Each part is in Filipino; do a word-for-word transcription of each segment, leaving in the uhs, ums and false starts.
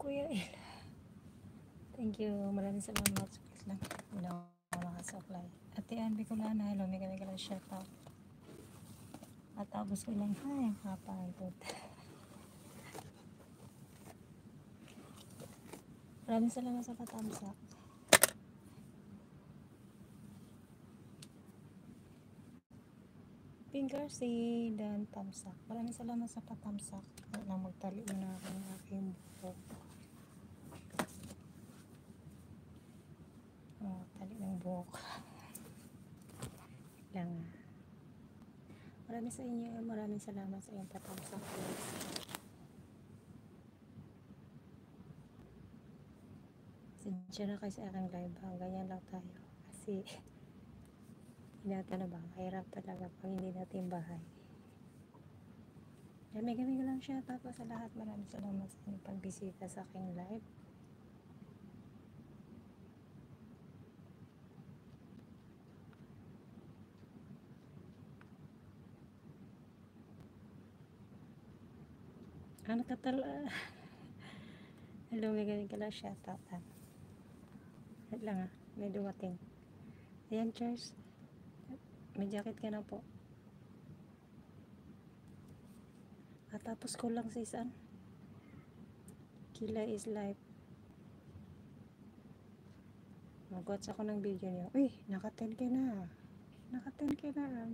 Kuya El. Thank you. Maraming salamat. Suklit lang. Hindi ako makasuklay. Ate Ann Bicolana. Hello. May kami ka lang shout out. At tapos ko lang. Ay, kapagod. Maraming salamat sa patamsak. Finger si Dan Tamsak. Maraming salamat sa patamsak. Na magtali na ako ng aking buhok. Oh, tali ng buhok. Lang. Maraming sa inyo. Maraming salamat sa iyong patamsak. Sinsya na kayo sa aking live. Ganyan lang tayo. Kasi hinata na ba? Mahirap talaga pag hindi natin bahay. Gamig-gamig lang siya. Tapos sa lahat, maraming salamat sa inyong pagbisita sa aking live. Ano ka tala? Hello, may gamig ka lang siya. Tata. Wait lang ah. May dumating. Ayan, Charles. May jacket ka na po. At tapos ko lang sisan. Kilay is life. Mag-watch ako ng video niyo. Uy, naka ten K na. Naka ten K na.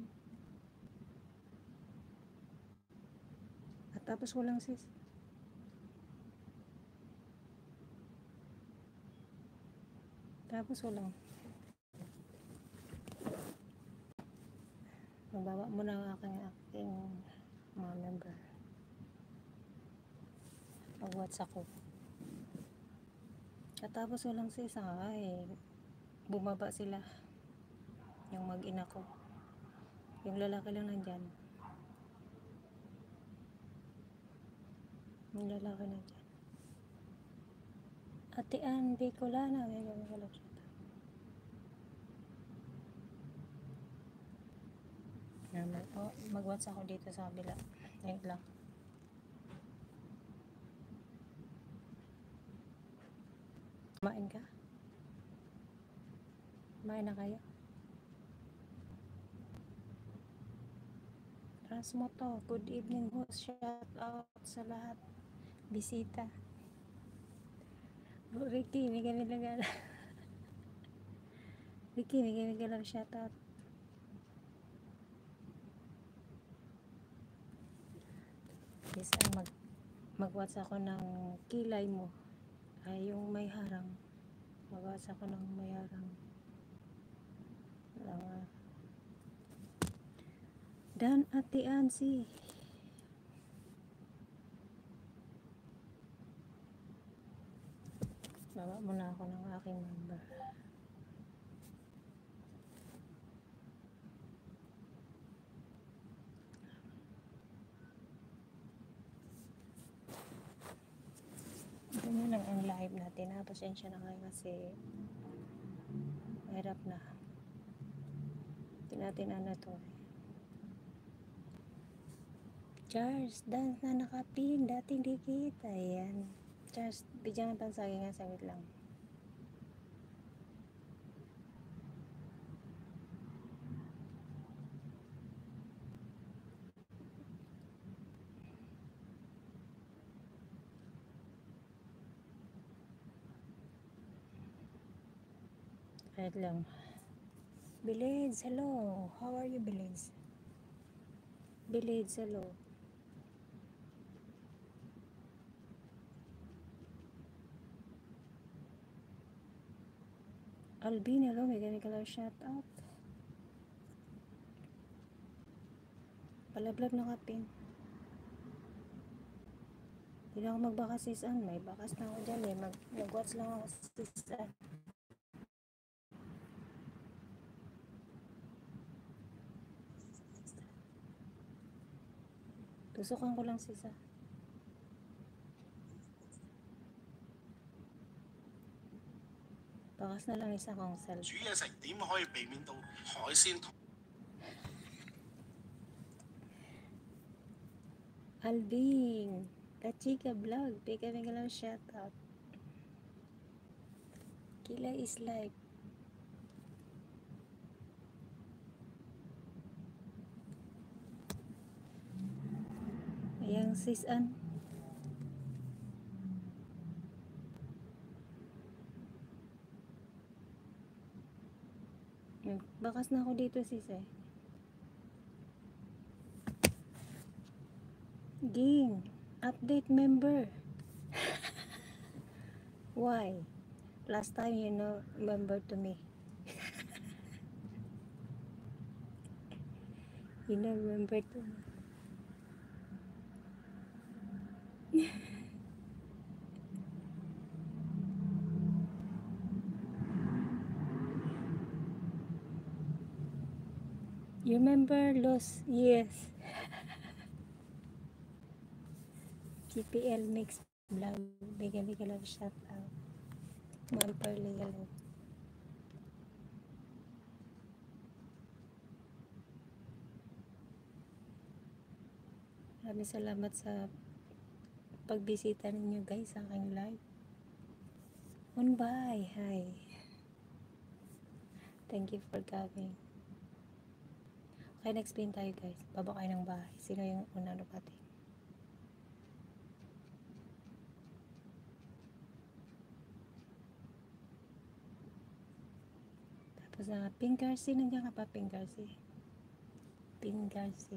At tapos ko lang sis. Tapos ko lang. Magbaba muna ang aking aking mga member. Mag-watch ako. At tapos ko lang sis. Ay, bumaba sila. Yung mag-ina ko. Yung lalaki lang nandyan. Yung lalaki nandyan. Ate Ann Bicolana. May gawin ko lang siya. Oh, mag-watch ako dito sa kabila. Wait lang. Kumain ka? Kumain na kayo? Transmoto, good evening host. Shout out sa lahat. Bisita. Bro Ricky, may kami lang Ricky, may kami lang shout out. Yes, mag mag-watch ako ng kilay mo. Ay, yung may harang. Mag-watch ako ng may harang. Uh, Dan Ate Ansi. Baba muna ako ng aking member. Ganyan lang ang live natin. Ha? Pasensya na kayo kasi mahirap na. Hindi natin ano to. Charles, dance na nakapin. Dating di kita. Ayan. Charles, bigyan ng pansagi nga. Saglit lang. Right lang. Bilids, hello. How are you, Bilids? Bilids, hello. Alvin, hello. May ganit ka lang shout out. Palablab na kapin. Hindi na ako magbakas sisan. May bakas na ako dyan eh. Mag Mag-watch lang ako sisan. Tusukan ko lang sisa. Bakas na lang isa kong cellphone. 煮嘢食點可以避免到海鮮同 Alvin, Kachika Vlog, bigyan mo lang shoutout. Kila is live. Ayan sis An. Bakas na ako dito sis eh. Ging, update member. Why? Last time you know member to me. You know member to me. You remember Los? Yes. G P L Mix Vlog. Bigyan-bigyan lang shout out. Ma'am Pearly, hello. Maraming salamat sa pagbisita ninyo guys sa aking live. On bye. Hi. Thank you for coming. Okay, next pin tayo guys. Baba kayo ng bahay. Sino yung unang dumating? Tapos na, uh, Pink Garci. Nandiyan ka pa, Pink Garci? Pink Garci.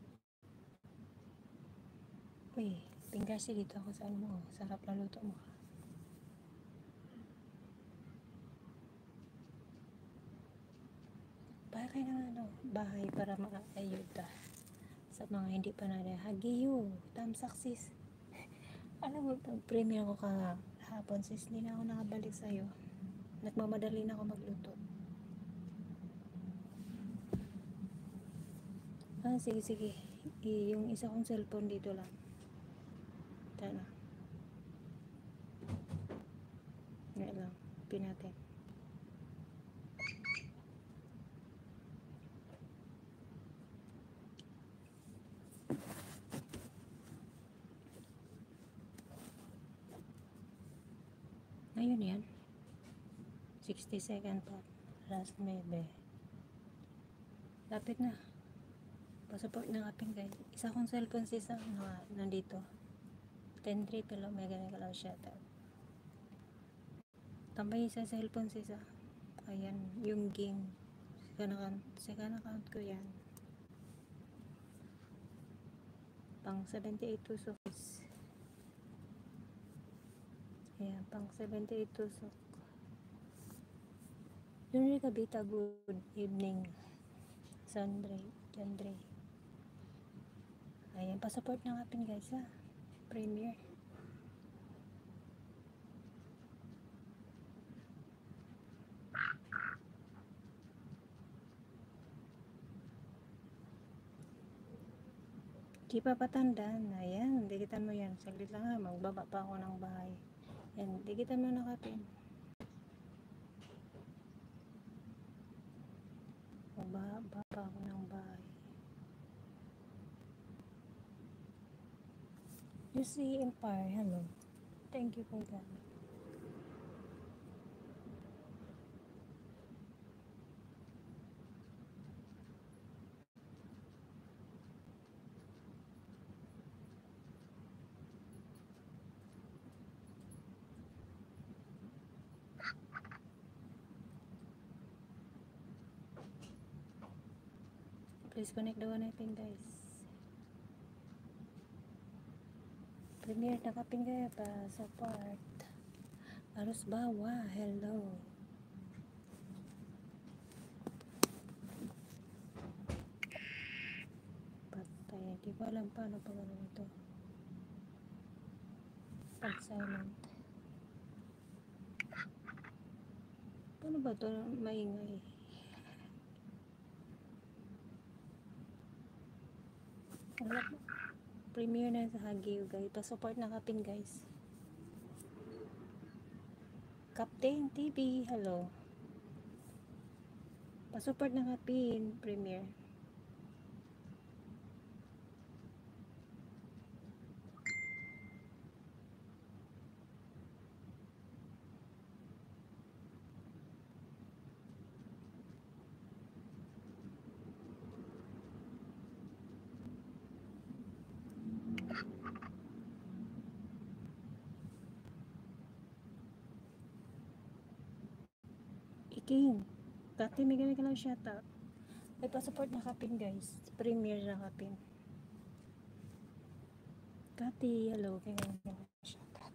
Uy, Pink Garci, dito ako sa ano mo. Sarap na luto mo. Bahay kayo ng ano, bahay para makaayuda sa mga hindi pa na hagiyo, tamsak sis. Alam mo, pag-premiere ko ka hapon sis, hindi na ako nakabalik sa'yo. Nagmamadali na ako magluto. Ah, sige, sige. I, yung isa kong cellphone dito lang. Tara na. Ngayon lang. Pinatin. Ngayon yan. sixty second pa. Last maybe. Lapit na. Passport ng ating guys. Isa kong cellphone sis na nandito. ten three pero may ganun ka lang shoutout. Tambay sa cellphone sis ah. Ayan. Yung ging. Second account. Second account ko yan. Pang seventy-eight tusok. Ayan. Pang seventy-eight tusok. Yun rin kabita. Good evening. Sandre. Jandre. Ayan. Passport ng ating guys ha. Premiere. Di pa patandaan. Ayan, dikitan mo yan. Saglit lang ha, magbaba pa ako ng bahay. Ayan, dikitan mo na kapin. Magbaba pa ako ng bahay. You see Empire, hello. Thank you for that. Please connect the one natin guys. Premiere na kapin kaya pa support. Aros Bawa, hello. Patay, di ba alam paano pag ano ito. Pag silent. Paano ba ito maingay? Wala po. Premiere na sa Hagiyo guys. Pa-support na kapin guys. Captain T V, hello. Pa-support na kapin. Premiere. Iking. Kati, may gamit ka lang shoutout. May pa-support na kapin guys. Premier na kapin. Kati, hello. May gamit ka lang shoutout.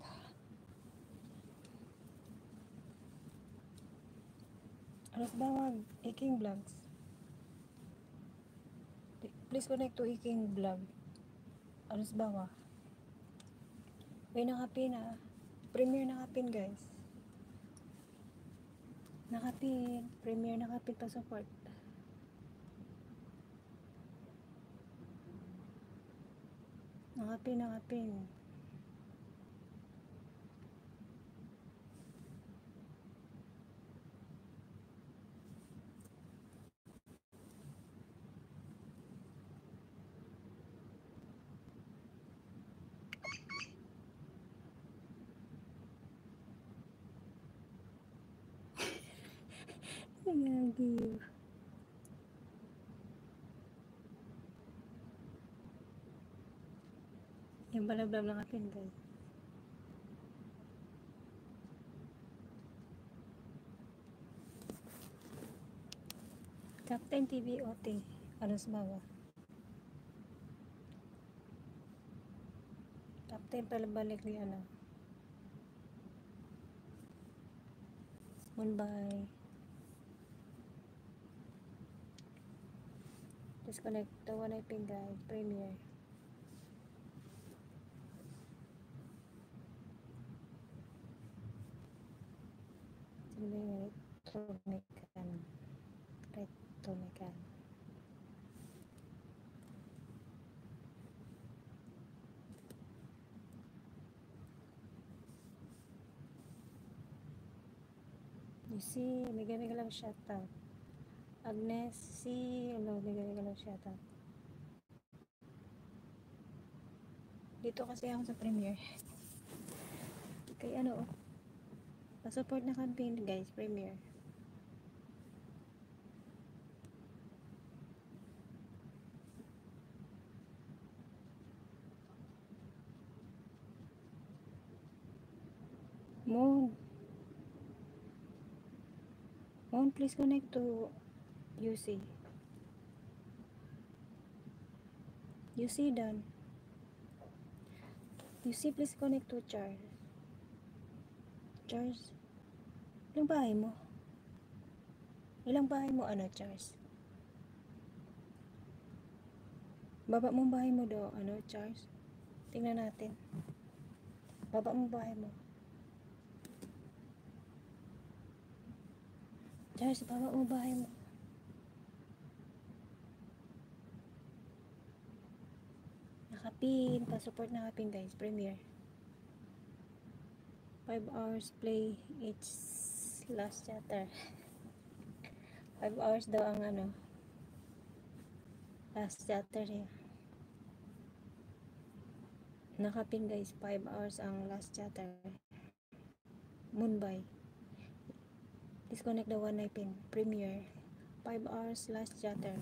Alas bawag. Iking vlogs. Please connect to Iking vlog. Alas bawa. May nakapin ah. Premier nakapin guys. Nakapin. Premier nakapin pa support. Nakapin, nakapin. Gagi. Yung balablab lang kapin guys. Captain T V O T. Alas bawa. Captain palabalik ni ano. Mumbai. Disconnect the one I pin guys. Premier. Sino Retromecan. Retromecan. You see, may gamit ka lang shoutout. Agnes, see, hello, may gamit ka lang shoutout. Dito kasi ako sa Premier. Kay ano, pa-support na campaign guys, Premier. Moon. Moon, please connect to U C. U C done. U C, please connect to Charles. Charles. Ilang bahay mo? Ilang bahay mo ano, Charles? Baba mong bahay mo do, ano, Charles? Tingnan natin. Baba mong bahay mo. Charles, baba mo bahay mo. Nakapin. Pa-support na kapin guys. Premier. five hours play each last chatter. five hours daw ang ano. Last chatter niya. Nakapin guys. five hours ang last chatter. Mumbai. Disconnect the one I pin. Premier. five hours last chatter.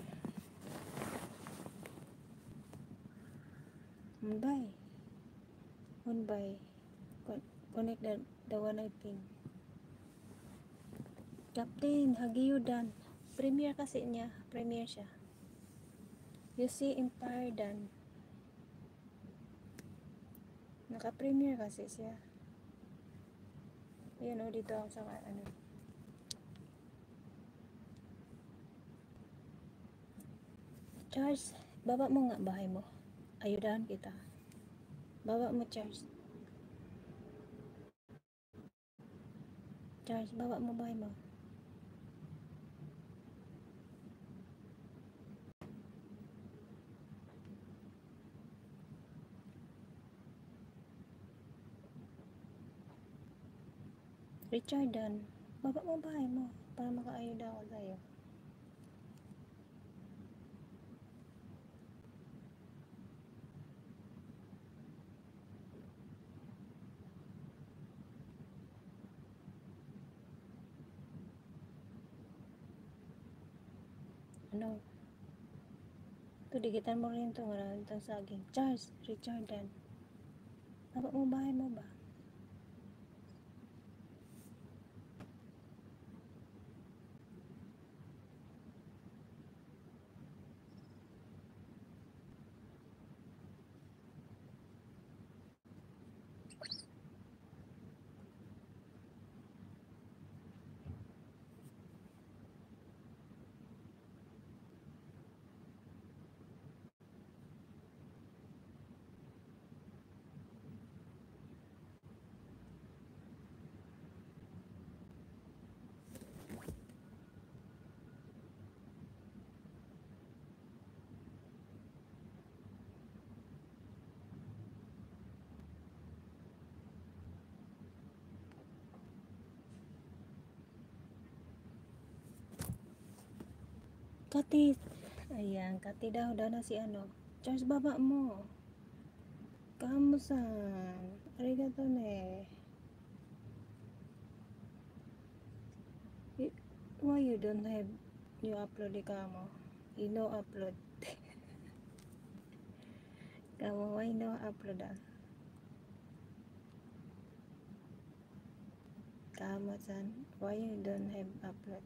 Mumbai. Mumbai. Con connect the, the one I pin. Captain, Hagiyo dan. Premier kasi niya. Premier siya. You see Empire dan. Naka-premier kasi siya. Ayan o, dito ako sa ano. Charles, baba mo nga bahay mo. Ayudahan kita. Baba mo, Charles. Charles, baba mo bahay mo. Richardan, baba mo bahay mo para makaayuda ako sa'yo. Ano? Ito, digitan mo rin ito. Maraming itong saging. Charles, Richardan. Baba mo bahay mo ba? Kati. Ayan, kati daw. Daw na si ano. Charles, baba mo. Kamusan. Arigato ne. Y- Why you don't have you upload di kamo? You no upload. Kamo, why no upload ah? Kamo-san, why you don't have upload?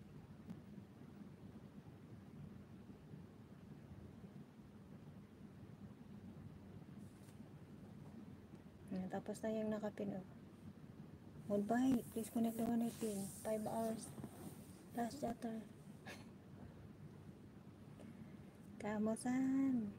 Hmm, tapos na yung nakapin oh. Goodbye. Please connect the one pin. five hours. Last chatter. Kamo-san.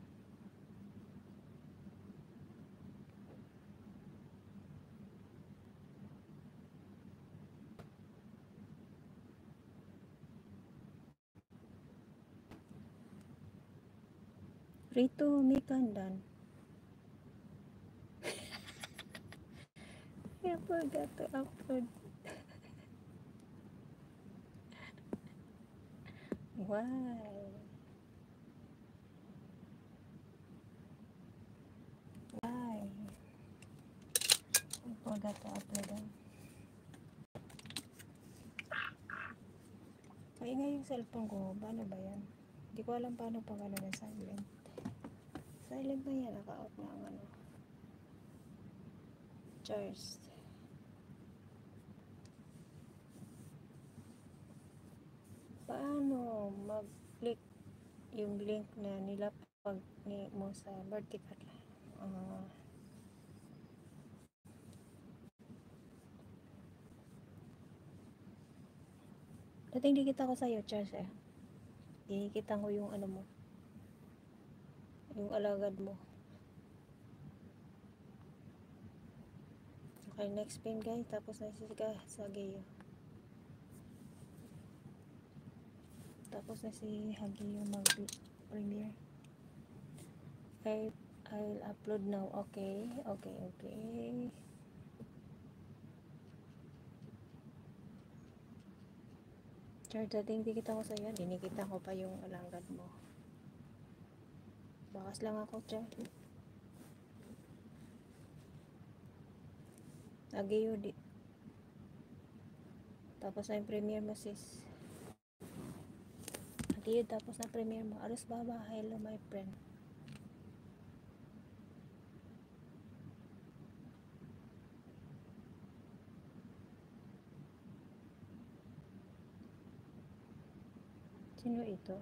Rito Mikandan. I forgot to upload. Why? Why? I forgot to upload. ah. Kaingay yung cellphone ko. Paano ba yan? Hindi ko alam paano pag ano na silent. Silent na yan. Naka-out na ang ano. Charged. Paano mag-click yung link na nilapag ni mo sa vertical? Ah, dating dikita ko sa'yo, Charles eh. Dikita ko yung ano mo. Yung alagad mo. Okay, next pin guys. Tapos na si ka sa Gayo. Tapos na si Hagiyo mag-premiere. Okay, I'll upload now. Okay, okay, okay. Char, dating dikita ko sa'yo. Dinikita ko pa yung alagad mo. Bakas lang ako, Char. Hagiyo di. Tapos na yung premiere mo, sis. Hagiyo, tapos na premiere mo. Aros baba. Hello, my friend. Sino ito?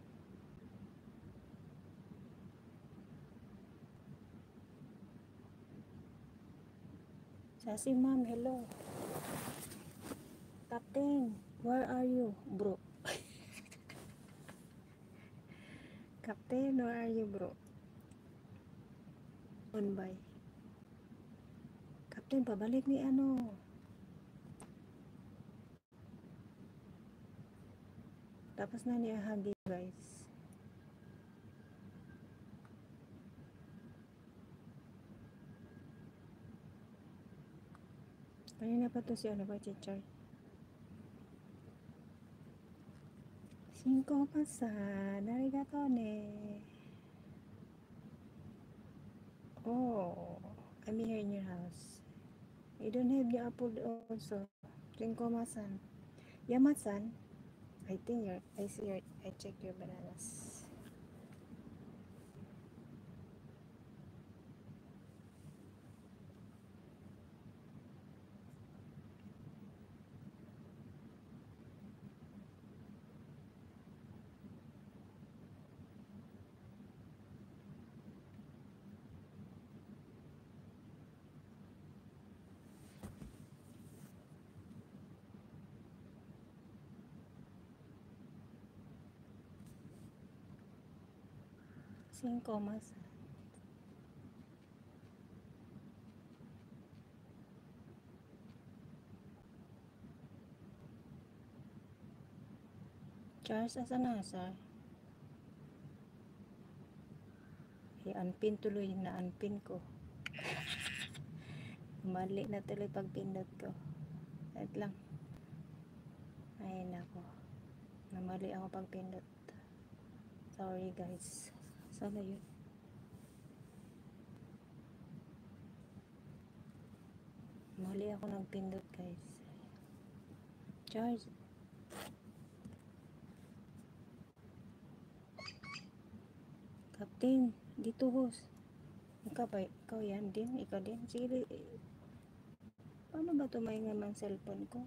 Sassy ma'am, hello. Captain, where are you, bro? Captain, where are you, bro? On by. Captain, pabalik ni ano. Tapos na niya hagi, guys. Kanina pa to si ano ba, Chichar? Cinco pasan. Arigato ne. Oh, I'm here in your house. You don't have the apple also. Cinco masan. Yamasan. I think you're, I see your, I check your bananas. Cinco masan. Charles, asa na, sir? I-unpin tuloy na unpin ko. Mali na tuloy pag pindot ko. Wait lang. Ay nako. Namali ako pag pindot. Sorry guys. Sana yun. Mali ako nagpindot guys. Charge. Captain, dito host. Ikaw ba? Ikaw yan din? Ikaw din? Sige, paano ba tumayo naman cellphone ko?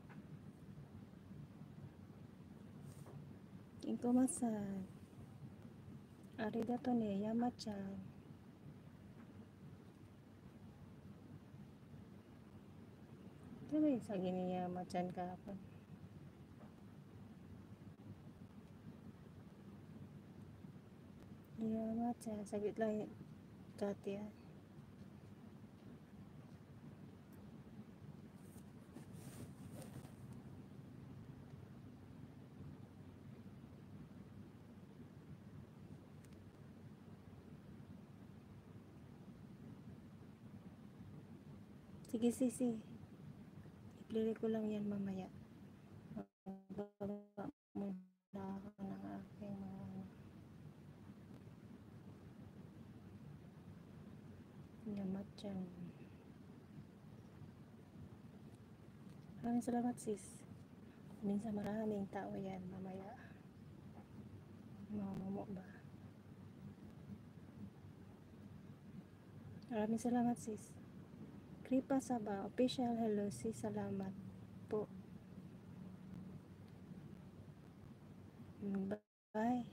Ikaw masad. Arigato ne, Yama-chan. Ito ba yung sagi ni Yama-chan kahapon? Yama-chan, saglit lang yung Katya. Sige, sisi. I-play ko lang yan mamaya. Magbaba muna ako ng aking mga Yama-chan. Maraming salamat sis. Minsan maraming tao yan mamaya. Mamumo ba? Maraming salamat sis. Kripa Saba, official hello sis, salamat po. Bye.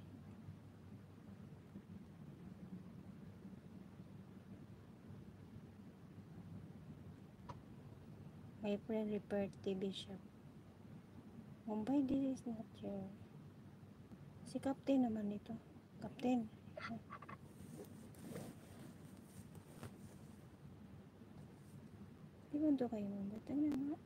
My friend repaired T V shop. Mumbai, this is not your. Si Captain naman ito. Captain. Di ba ito kayo Mumbai? Tingnan nga.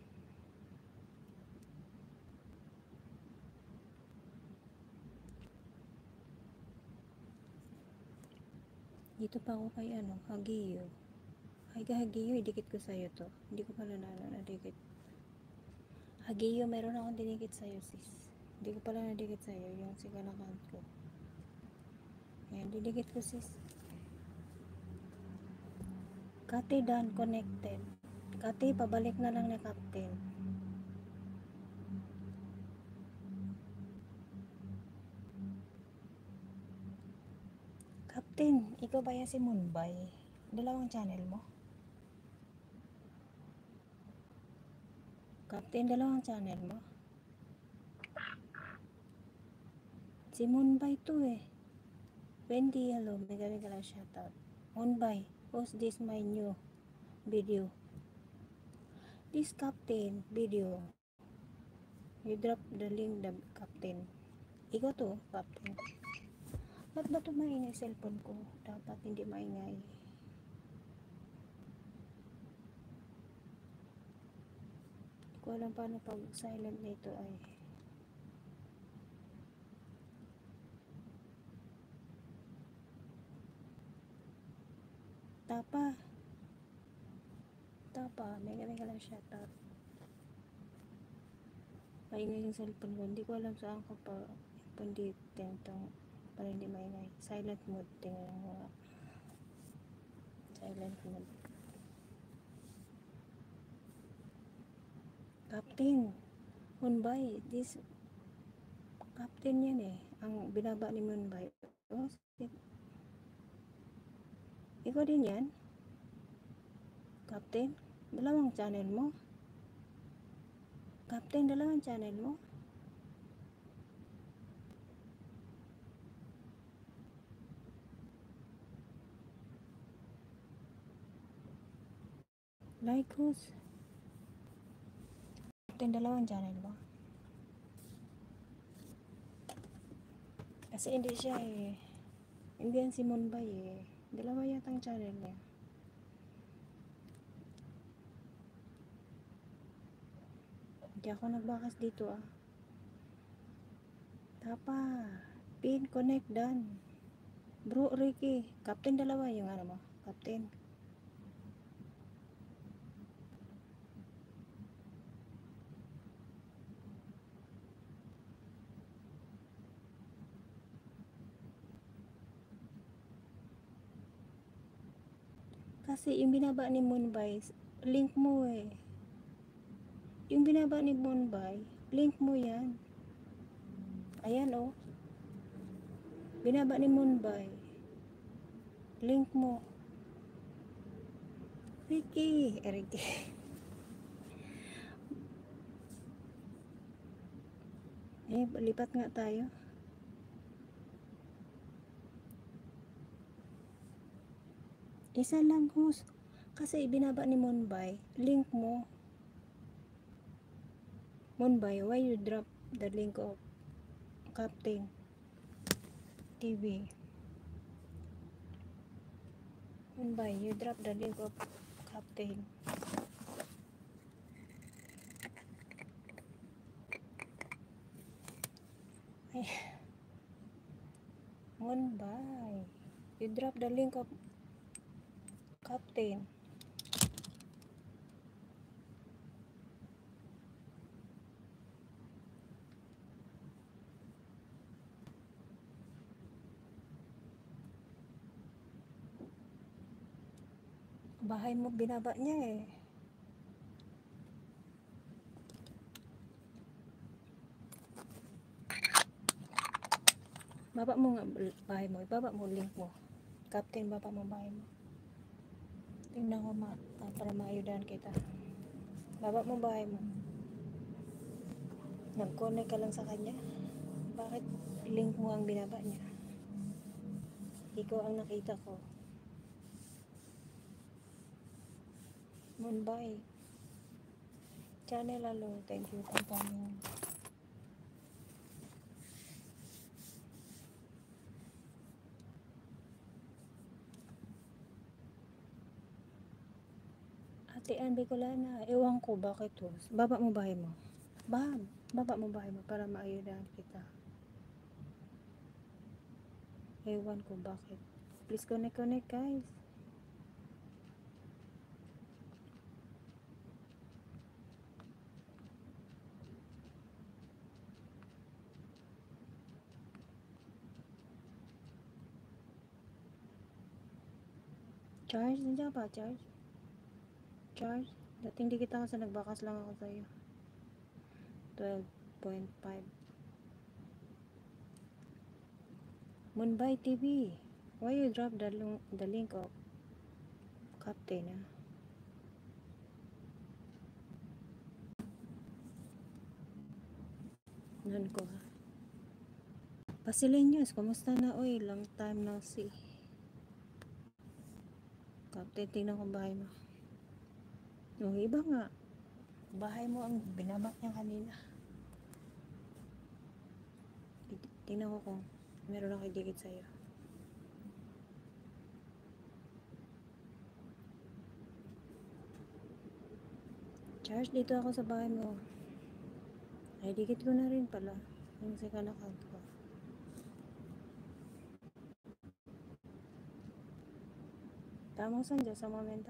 Dito pa ako kay ano, Hagiyo. Ay ka Hagiyo, idikit ko sa'yo to. Hindi ko pala na nadikit. Hagiyo, meron akong dinikit sa'yo sis. Hindi ko pala nadikit sa'yo yung second account ko. Ayan, didikit ko sis. Kati done connected. Kati, pabalik na lang na Captain. Captain, ikaw ba yan si Mumbai? Dalawang channel mo? Captain, dalawang channel mo? Si Mumbai to eh. Wendy, hello. Mega mega lang shoutout. Mumbai, post this my new video. This Captain video. You drop the link, the Captain. Ikaw to, Captain. Ba't ba ito maingay cellphone ko? Dapat hindi maingay. Hindi ko alam paano pag silent nito ay. Tapa. Tapa. Mega mega lang shoutout. Maingay yung cellphone ko. Hindi ko alam saan ko pa panditin itong para hindi maingay. Silent mode. Tingnan mo nga. Silent mode. Captain. Mumbai. This Captain yan eh. Ang binaba ni Mumbai. Oh, ikaw din yan? Captain? Dalawang channel mo? Captain, dalawang channel mo? Like who's? Captain, dalawang channel mo? Kasi hindi siya eh. Hindi yan si Mumbai eh. Dalawa yatang channel niya. Hindi ako nagbakas dito ah. Tapa. Pin, connect, done. Bro, Ricky. Captain, dalawa yung ano mo. Captain. Kasi yung binaba ni Moonbay, link mo eh. Yung binaba ni Moonbay, link mo yan. Ayan oh. Binaba ni Moonbay. Link mo. Ricky. Eh, Ricky. Eh, lipat nga tayo. Isa lang host. Kasi binaba ni Moonbay. Link mo. Moonbay, why you drop the link of Captain T V? Moonbay, you drop the link of Captain. Ay. Moonbay, you drop the link of Captain. Bahay mo binaba niya eh. Baba mo nga bahay mo. Baba mo link mo. Captain, baba mo bahay mo. Tingnan ko ma para maayudan kita. Baba mo bahay mo. Nag-connect ka lang sa kanya. Bakit link mo ang binaba niya? Ikaw ang nakita ko. Moonbay. Channel hello. Thank you for coming. Ate Ann Bicolana. Ewan ko bakit to. Baba mo bahay mo. Bab. Baba mo bahay mo para maayudan kita. Ewan ko bakit. Please connect connect guys. Charge, nandiyan pa, charge. Charge. Dating di kita kasi nagbakas lang ako sa'yo. twelve point five. Moonbay T V. Why you drop the, the link of Captain, ah? Nan ko, ha? Pasilinyos, kumusta na? Uy, long time no see. Captain, tingnan ko bahay mo. Yung iba nga, bahay mo ang binabak niya kanina. Tingnan ko kung meron ako idikit sa'yo. Charge, dito ako sa bahay mo. Ay, dikit ko na rin pala. Yung second account ko. Tamang saan dyan sa momenta.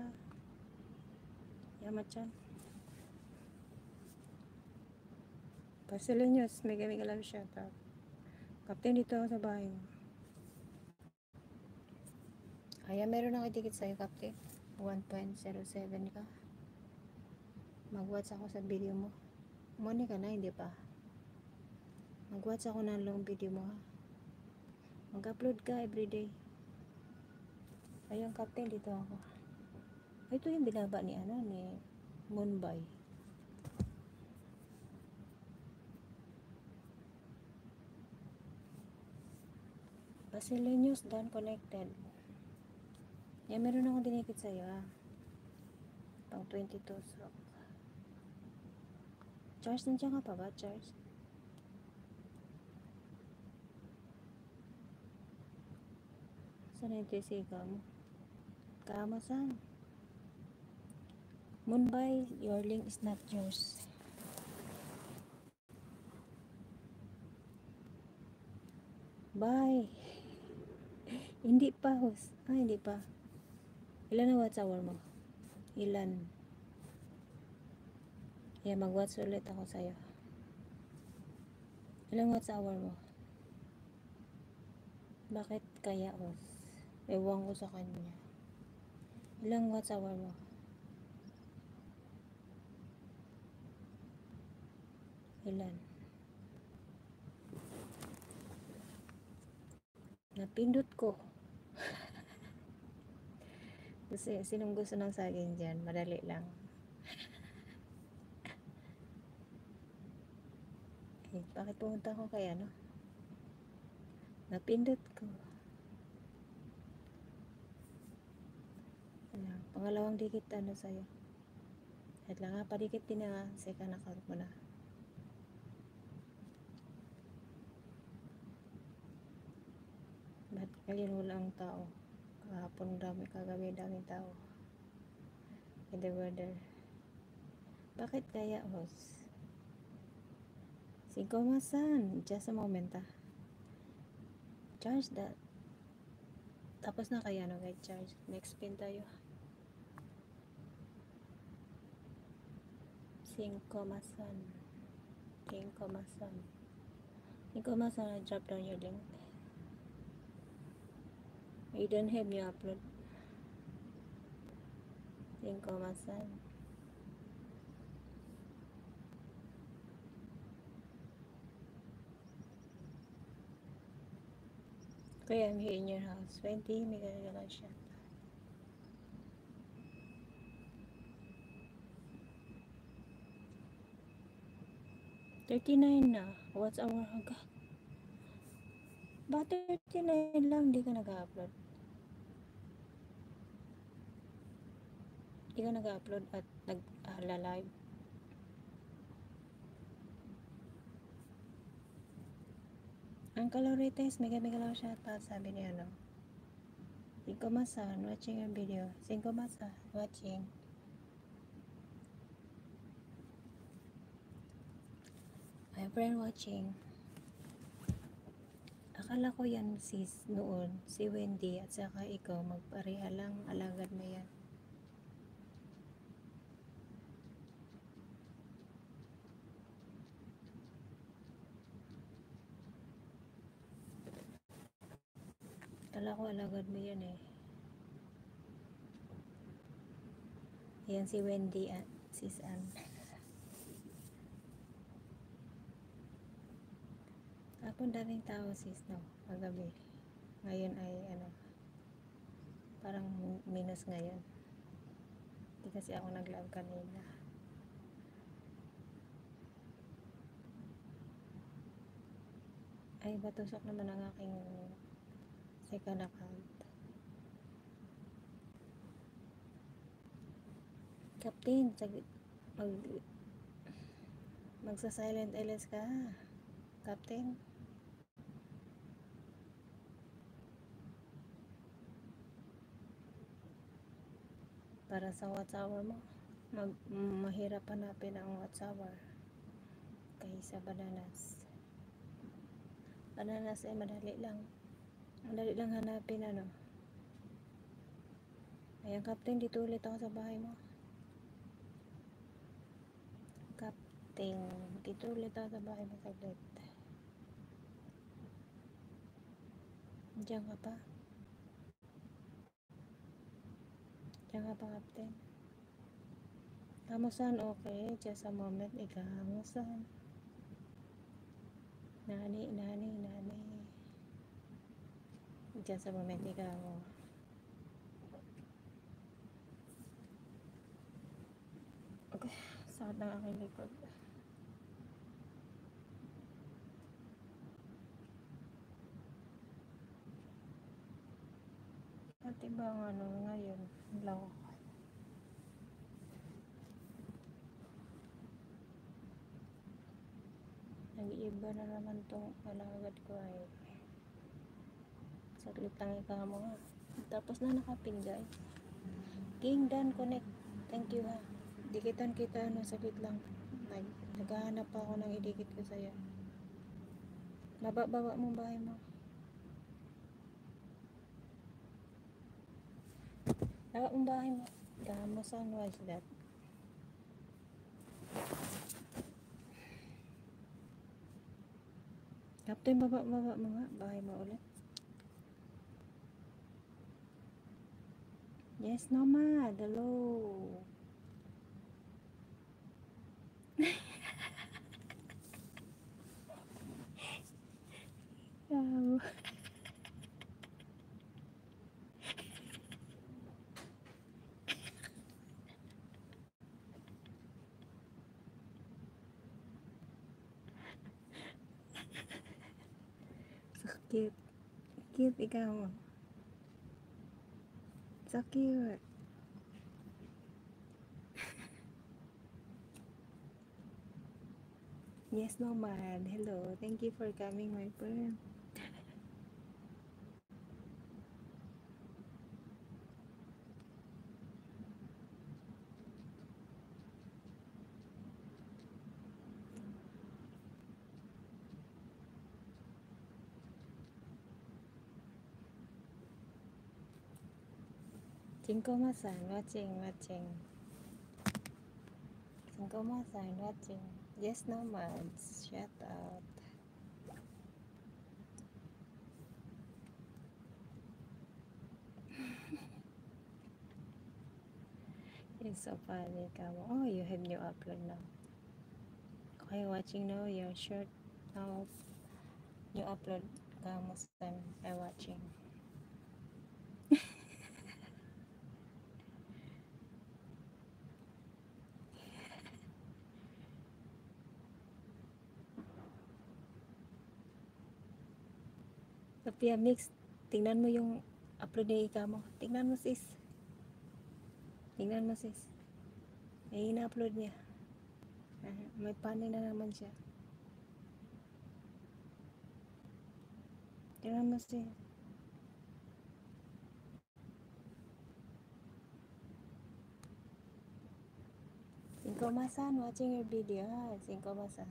Yamat yan. Pasilinyos, may gaming alam siya. Captain, dito ako sa bahay mo. Kaya meron ako idikit sa'yo, Captain. one point zero seven ka. Mag-watch ako sa video mo. Money ka na, hindi pa. Mag-watch ako ng long video mo, ha. Mag-upload ka everyday. Ayun, Captain, dito ako. Ito yung binaba ni ano, ni Moonbay. Pasilinyos, done connected. Yan, meron akong dinikit sa'yo, ha. Pang twenty-two stroke. Charge, nandiyan ka pa ba? Charge. Saan na yung T C ka mo? Kama saan? Moonbay, your link is not yours. Bye. Hindi pa, host. Ah, hindi pa. Ilan na watch hour mo? Ilan? Yeah, mag-watch ulit ako sa'yo. Ilang watch hour mo? Bakit kaya, host? Ewan ko sa kanya. Ilang watts hour mo? Ilan? Napindot ko. Kasi sinong gusto ng saging dyan? Madali lang. Eh, bakit pumunta ko kay ano? Napindot ko. Ayan, pangalawang dikit ano sa'yo. At lang nga, padikit din na second account mo na. Ba't ngayon walang tao? Kahapon dami, kagabi daming tao. In the weather. Bakit kaya, host? Cinco masan. Just a moment, ah. Charge that. Tapos na kaya, no, guys? Charge. Next pin tayo. Cinco masan. Cinco masan. Cinco masan, I drop down your link. You don't have new upload. Cinco masan. Okay, I'm here in your house. twenty megagalan siya. thirty-nine na. What's our hangga? Ba thirty-nine lang, di ka nag-upload. Di ka nag-upload at nag-live. Ang kalorites, mega mega lang siya pa, sabi ni ano. Cinco masan, watching your video. Cinco masan, watching. My friend watching. Akala ko yan sis noon, si Wendy at saka ikaw magpareha lang, alagad mo yan. Akala ko alagad mo yan eh. Yan si Wendy at sis Ann. Ako daming tao sis no, magabi. Ngayon ay ano, parang minus ngayon. Hindi kasi ako nag-live kanina. Ay, batusok naman ang aking second account. Captain, saglit. Mag, magsa-silent L S ka. Captain. Para sa watts hour mo. Mag, mahirap hanapin ang watts hour. Kaysa bananas. Bananas ay madali lang. Madali lang hanapin ano. Ayan, Captain, dito ulit ako sa bahay mo. Captain, dito ulit ako sa bahay mo saglit. Diyan ka pa? Diyan ka pa, Captain? Kamusan? Okay, just a moment. Ikamusan. Nani, nani, nani. Just a moment. Ikaw. Okay, sakit ng aking likod. Pati ba ang ano ngayon? Law. Nag-iiba na naman tong alagad ko ay. Saglit lang ikaw mo nga. Tapos na nakapin guys. King Dan Connect. Thank you ha. Dikitan kita no, saglit lang. Nag naghahanap pa ako ng idikit ko sa'yo. Baba-baba mong bahay mo. Baba mong bahay mo. Kamusan was that? Captain, baba-baba mo nga. Bahay mo ulit. Yes, Nomad. Hello. Wow. So cute. Cute ikaw. So cute. Yes, Nomad. Hello. Thank you for coming, my friend. Jinko-masan, watching, watching. Jinko-masan, watching. Yes, Nomads. Shout out. It's so funny, come. Oh, you have new upload now. Okay, watching now your shirt now. You upload kamusta I watching. Sophia Mix, tingnan mo yung upload ni Ika mo. Tingnan mo sis. Tingnan mo sis. May ina-upload niya. Ah, may panay na naman siya. Tingnan mo sis. Jinko-masan, watching your video. Ha? Jinko-masan.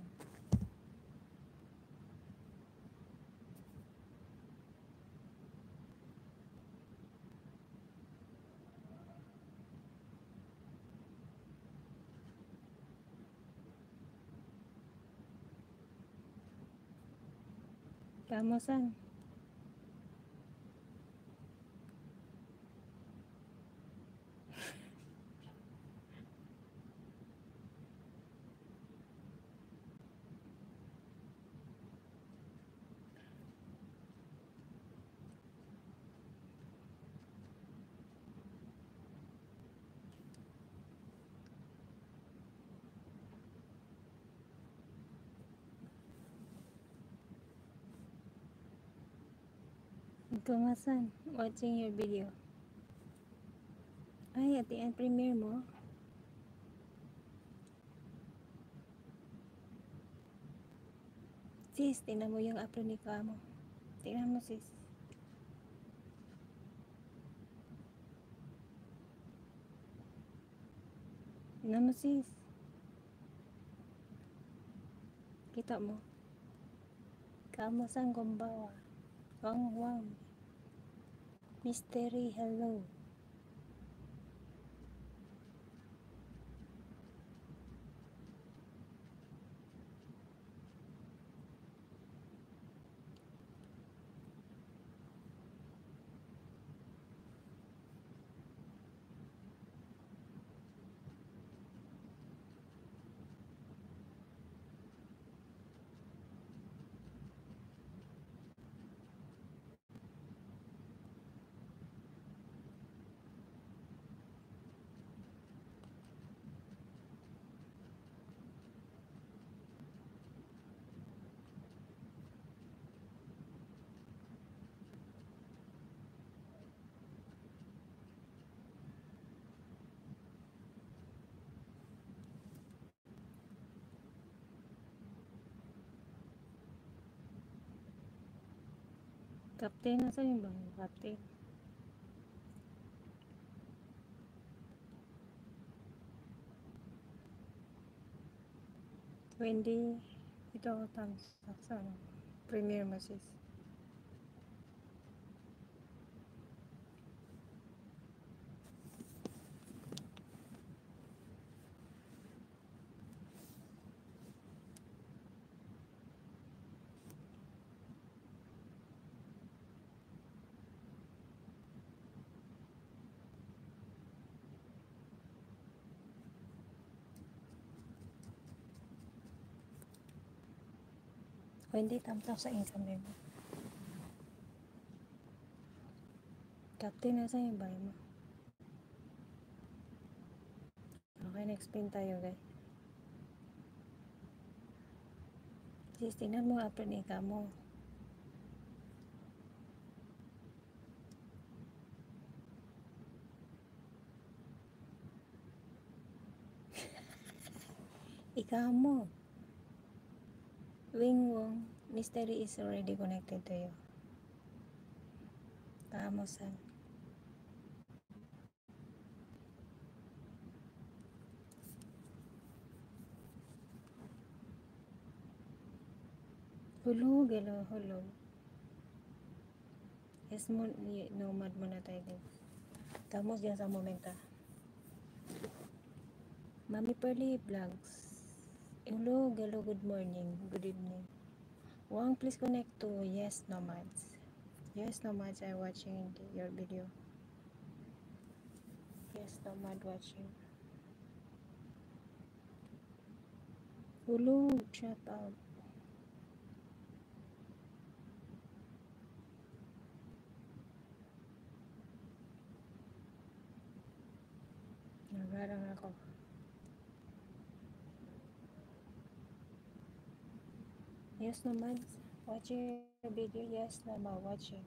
Kamusan. Jinko-masan, watching your video. Ay, at the end premiere mo. Sis, tingnan mo yung upload ni Ka mo. Tingnan mo sis. Tingnan mo sis. Kita mo. Kamusan gombawa. Wang wang. Mystery, hello. Captain, nasa yung bang captain? Wendy, ito ako thumbs up sa ano, premiere mo sis. O hindi, tamtak sa income mo. Captain, nasa yung bahay mo? Okay, na-explain tayo, guys. Sis, tingnan mo upload ni ika mo. Ika mo. Wing Wong, mystery is already connected to you. Kamusan. Hulog, hello, hulog. Yes mo, nomad muna tayo din. Tamos dyan sa momenta. Mami Pearly Vlogs. Hello, hello, good morning, good evening. Wang, please connect to Yes Nomads. Yes Nomads are watching the, your video. Yes Nomad watching. Hello, shout out. Nagarang ako. Yes Nomads watching your video. Yes Nomad watching.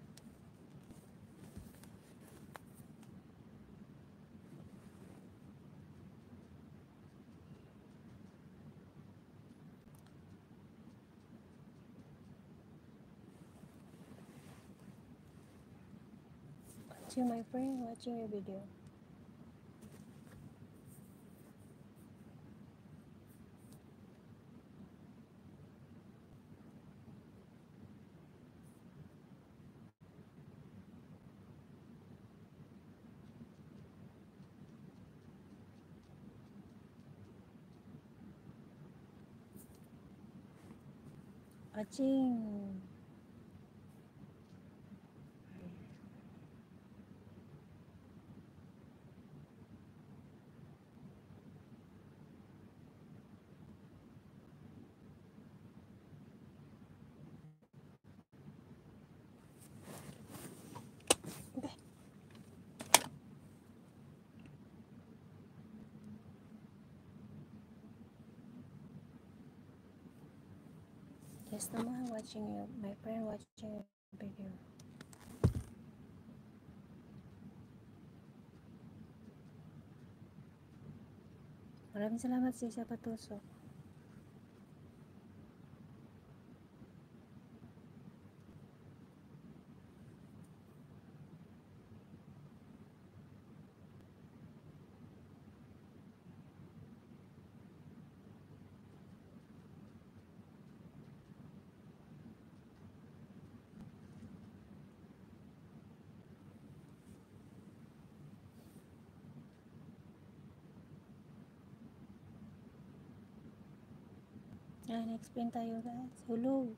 Watching my friend, watching your video. Watching. Yes Nomad watching you. My friend watching your video. Maraming salamat sa isa patusok. Yan, explain tayo guys. Hulog.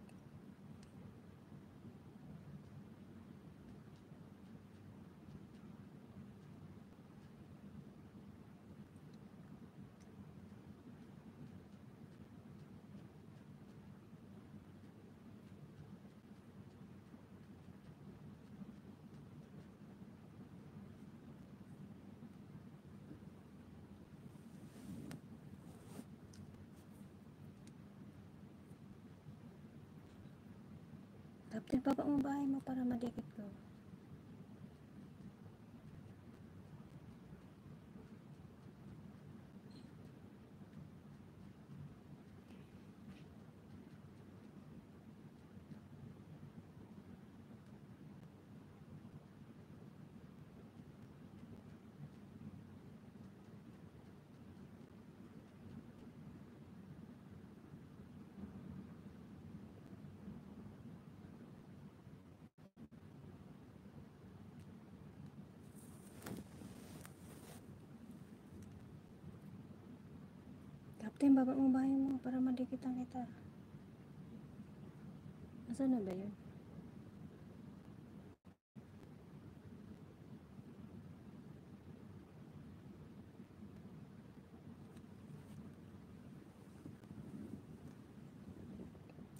Captain, baba mo bahay mo para madikit ko. Captain, baba mo bahay mo para madikitan kita. Nasaan na ba yun?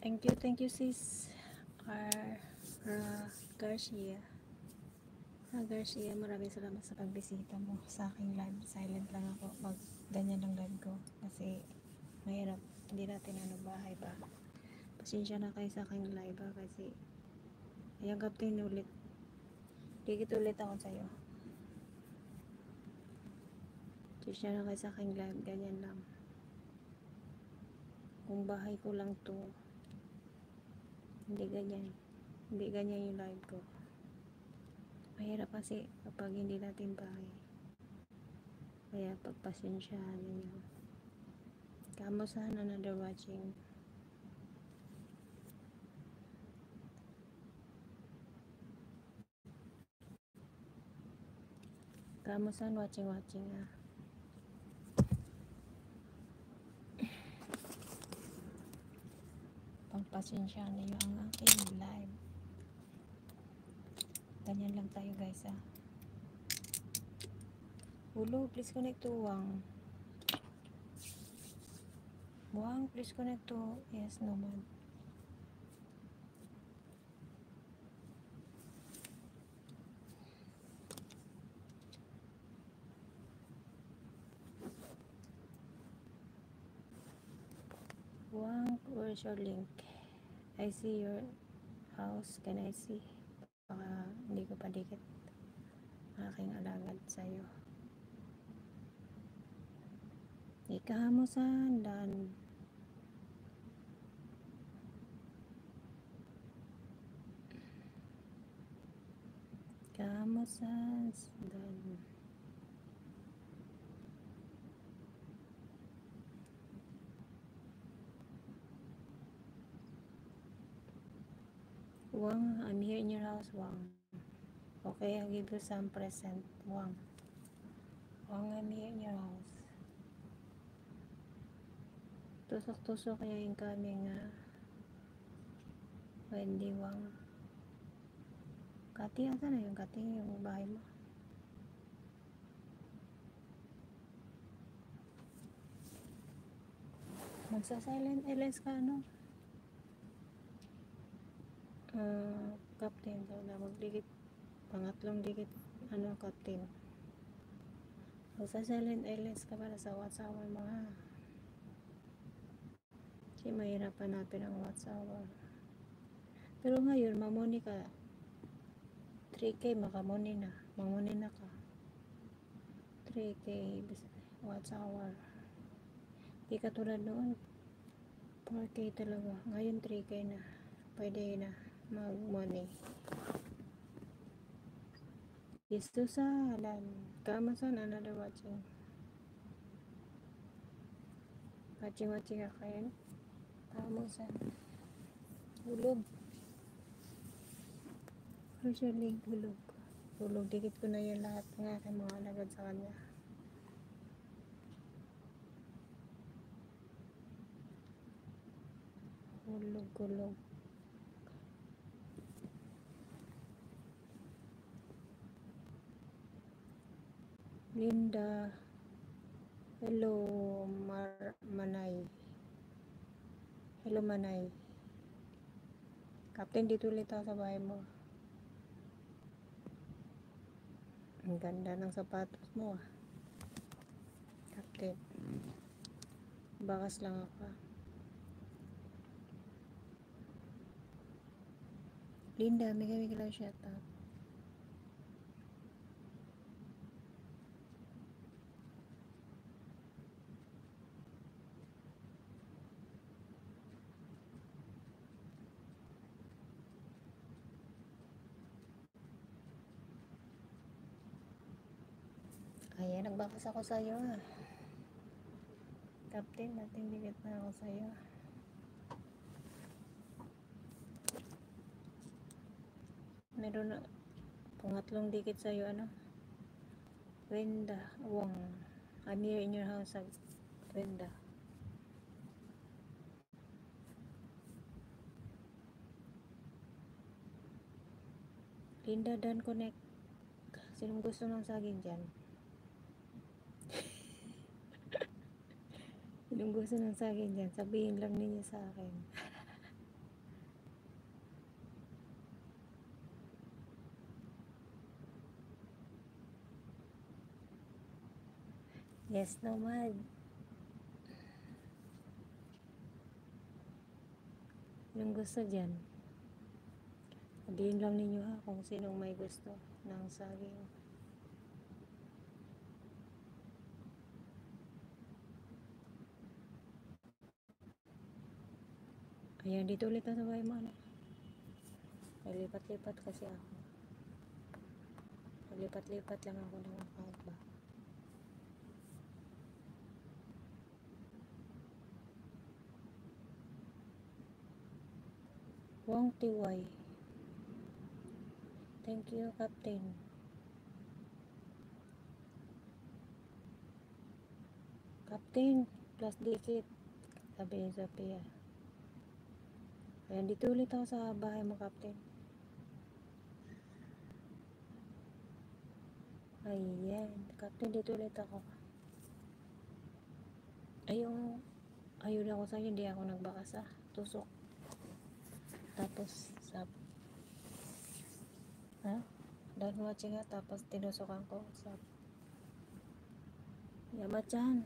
Thank you, thank you sis. Ar Ra Garcia. Ra Garcia, maraming salamat sa pagbisita mo sa aking live. Silent lang ako pag ganyan ang live ko kasi mahirap, hindi natin ano bahay pa. Pasensya na kayo sa aking live ha, kasi ayan kaptin ulit. Dikit ulit ako sa'yo. Pasensya na kayo sa aking live, ganyan lang. Kung bahay ko lang to, hindi ganyan. Hindi ganyan yung live ko. Mahirap kasi kapag hindi natin bahay. Kaya pagpasensyahan ninyo. Kamusta another watching? Kamusta watching watching ah? Pagpasensyahan ninyo ang aking live. Ganyan lang tayo guys ah. Ulo, please connect to Wang. Wang, please connect to Yes Nomad. Wang, where's your link? I see your house. Can I see? Baka hindi ko pa dikit aking alagad sa'yo. Ikamusan dan kamusan dan Wang, I'm here in your house, Wang. Okay, I'll give you some present, Wang. Wang, I'm here in your house. Tusok-tusok kaya yung coming uh, Wendy, Wang. Kati, asa na yung Kati, yung bahay mo? Magsa-silent L S ka, ano? Uh, Captain, so na magdikit. Pangatlong dikit, ano, Captain. Magsa-silent L S ka para sa WhatsApp mo, ha? Kasi mahirap hanapin ang WhatsApp. Pero ngayon, mamuni ka. three K, makamuni na. Mamuni na ka. three K, WhatsApp. Di katulad noon, four K talaga. Ngayon, three K na. Pwede na mag-money. Gusto sa halan. Kamusta another watching? Watching, watching ka kayo. Kamusta? Hulog. Usually, hulog. Hulog. Dikit ko na yan lahat ng aking mga alagad sa kanya. Hulog, hulog. Linda. Hello, Mar Manay. Hello, Manay. Captain, dito ulit ako sa bahay mo. Ang ganda ng sapatos mo ah. Captain. Bakas lang ako ah. Linda, may kami lang shout out. Ayan, nagbakas ako sa'yo ah. Captain, nating dikit na ako sa'yo. Meron na pangatlong dikit sa'yo, ano? Wenda, Wong. I'm here in your house, Wenda. Linda, Dan Connect. Sinong gusto ng saging dyan? Sinong gusto ng saging dyan? Sabihin lang ninyo sa akin. Yes, nomad. Yung gusto dyan. Sabihin lang ninyo ha kung sinong may gusto ng saging. Ayan, dito ulit na sa bahay mo. Ano? Nalipat-lipat kasi ako. Nalipat-lipat lang ako ng account ba. Wong Tiwai. Thank you, Captain. Captain, plus dikit. Sabi ni Sophia. Ayan, dito ulit ako sa bahay mo, Captain. Ayan, Captain, dito ulit ako. Ayun, ayun ako sa'yo, hindi ako nagbakasa. Tusok. Tapos, sab. Ha? Dahil watching nga, tapos tinusokan ko. Sab. Yamachan.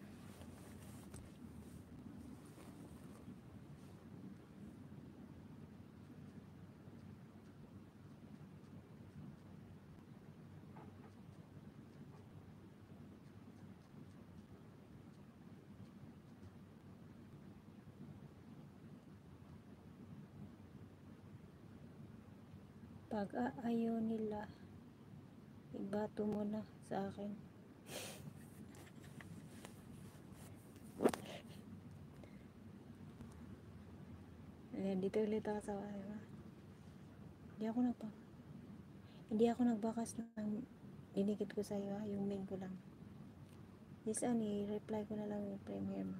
Pag ayaw nila, ibato mo na sa akin. Ayan, dito ulit ako sa bahay mo. Hindi ako nagpa hindi ako nagbakas ng dinikit ko sa'yo ha, yung main ko lang. This ani, reply ko na lang yung premiere mo.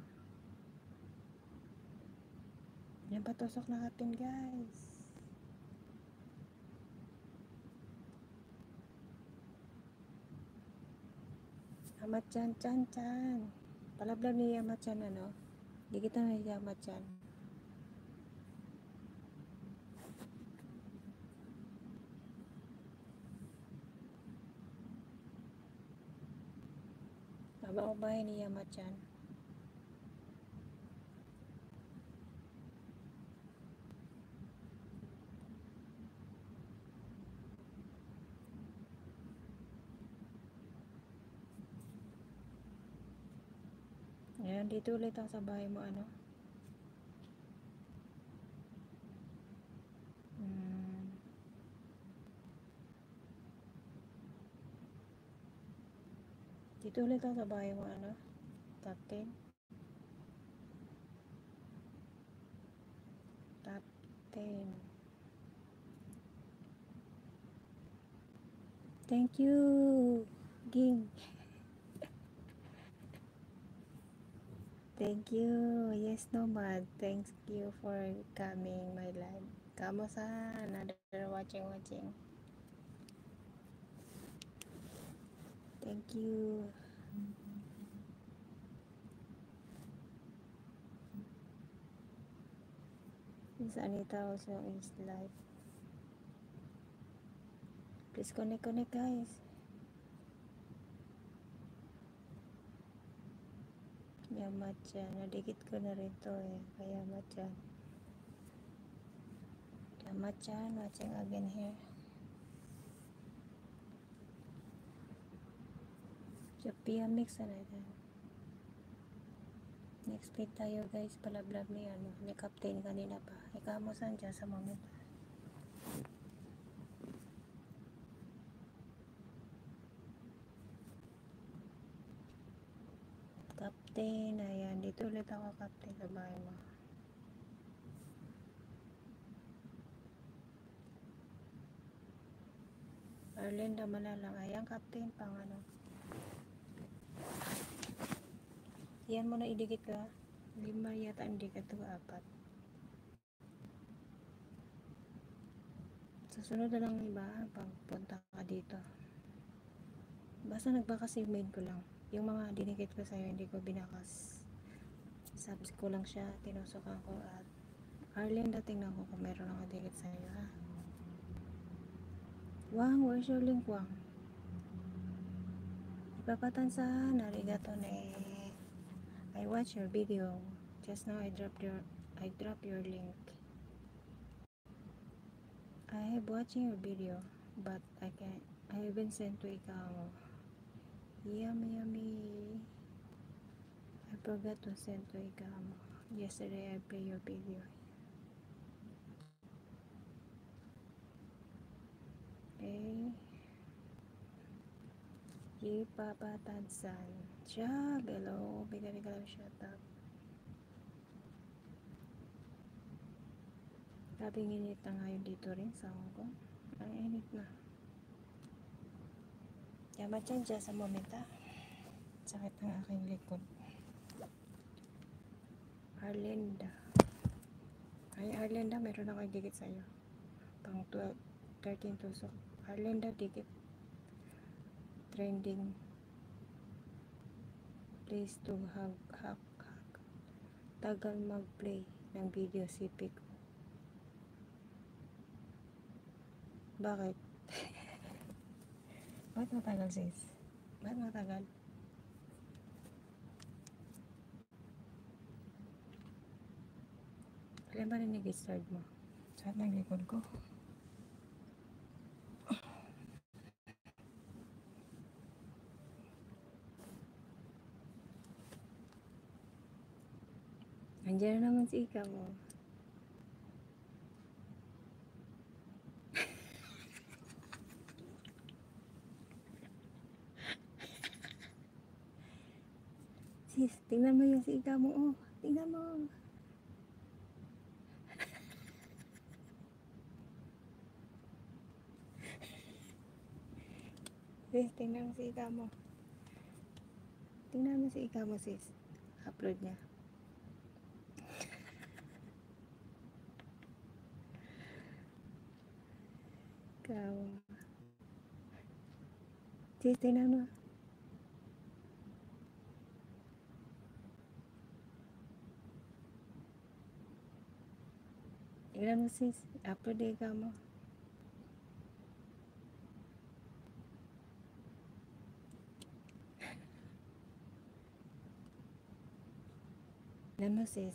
Yan, patusok na Captain, guys. Yamachan, chan, chan. Palablag ni Yamachan, ano? Di kita na Yamachan. Tama ko bahay ni Yamachan. Ayan, dito ulit ako sa bahay mo, ano? Hmm. Dito ulit ako sa bahay mo, ano? Captain. Captain. Thank you, Ging. Thank you. Yes, Nomad. Thank you for coming, my love. Kamusta? Another watching, watching. Thank you. Miss Anita also is live. Please connect, connect, guys. Yamachan. Nadikit ko na rin to eh. Kaya Yamachan. Yamachan, watching again here. Sophia mix na rin. Next page tayo guys. Palablab ni ano, ni Captain kanina pa. Ikaw mo saan dyan sa moment. Captain, ayan. Dito ulit ako, Captain, sa bahay mo. Arlinda Malalang. Ayan, Captain, pang ano. Yan mo na idikit ka. Lima yata, hindi ka ito, apat. Susunod na lang iba, pagpunta ka dito. Basta nagbakas yung main ko lang. Yung mga dinikit ko sa'yo, hindi ko binakas. Subs ko lang siya, tinusukan ko at Arlinda, tingnan ko kung meron ako dikit sa'yo, ha. Wang, where's your link, Wang? Papa Tansan, arigato ne. I watch your video. Just now I dropped your I dropped your link. I have watching your video, but I can I haven't sent to ikaw. Yummy yummy. I forgot to send to ikaw. Yesterday I play your video. Okay. Yi Papa Tansan. Siya, hello. Bigay-bigay lang shout out. Labing init na ngayon dito rin sa Hong Kong. Ang init na. Yaman dyan dyan sa momenta. Sakit ng aking likod. Arlinda. Ay, Arlinda, meron ako dikit sa'yo. Pang twelve, thirteen tusok. Arlinda, dikit. Trending. Please to hug, hug, hug. Tagal mag-play ng video si Pic. Bakit? Bakit matagal sis? Bakit matagal? Kailan ba rin nag-start mo? Saan ng likod ko? Andiyan na naman si Ika mo. Sis, tingnan mo yung si Ika mo. Oh, tingnan mo. Sis, tingnan mo si Ika mo. Tingnan mo si Ika mo, sis. Upload niya. Ikaw. Sis, tingnan mo. Tingnan mo, sis. Upload na Ika mo. Tingnan mo, sis.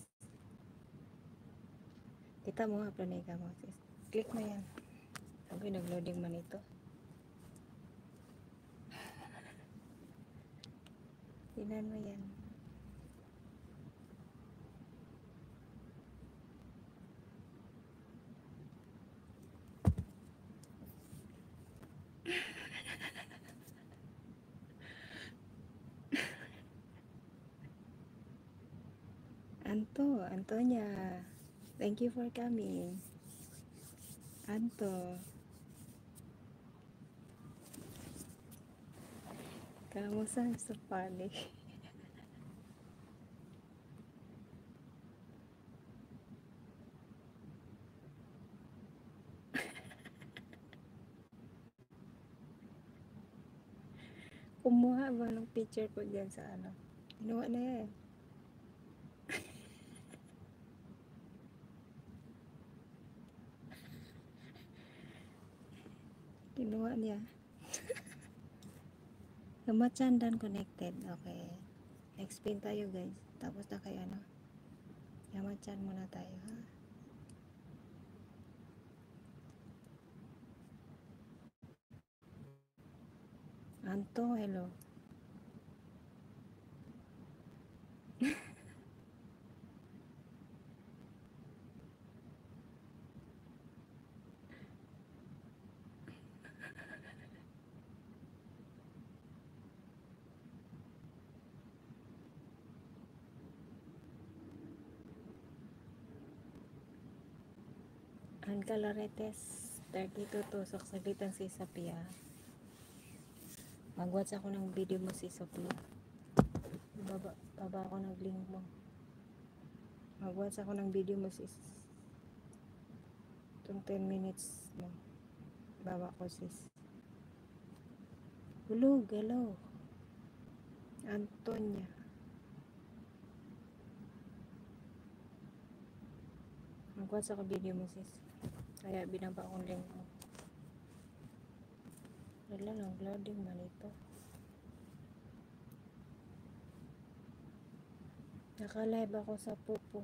Kita mo, upload na Ika mo, sis. Click mo yan. Sabi, nag-loading man ito. Tingnan mo yan. Anto, Antonia. Thank you for coming. Anto. Kamusta sa palik? Kumuha ba ng picture ko dyan sa ano? Kinuha na yan. Kinuha niya. Yamatsandan connected. Okay. Next pin tayo guys. Tapos na kay ano. Yamatsan muna tayo ha. Anto, hello. Anka Laretes, thirty-two tusok saglitan si Sophia. Mag-watch ako ng video mo si Sophia. Baba, baba ako ng link mo. Mag-watch ako ng video mo sis. Itong ten minutes mo. Baba ko sis. Hulog, hello. Antonia. Mag-watch ako video mo sis. Kaya binaba akong link mo. Wala lang, loading man ito. Naka-live ako sa Pupo.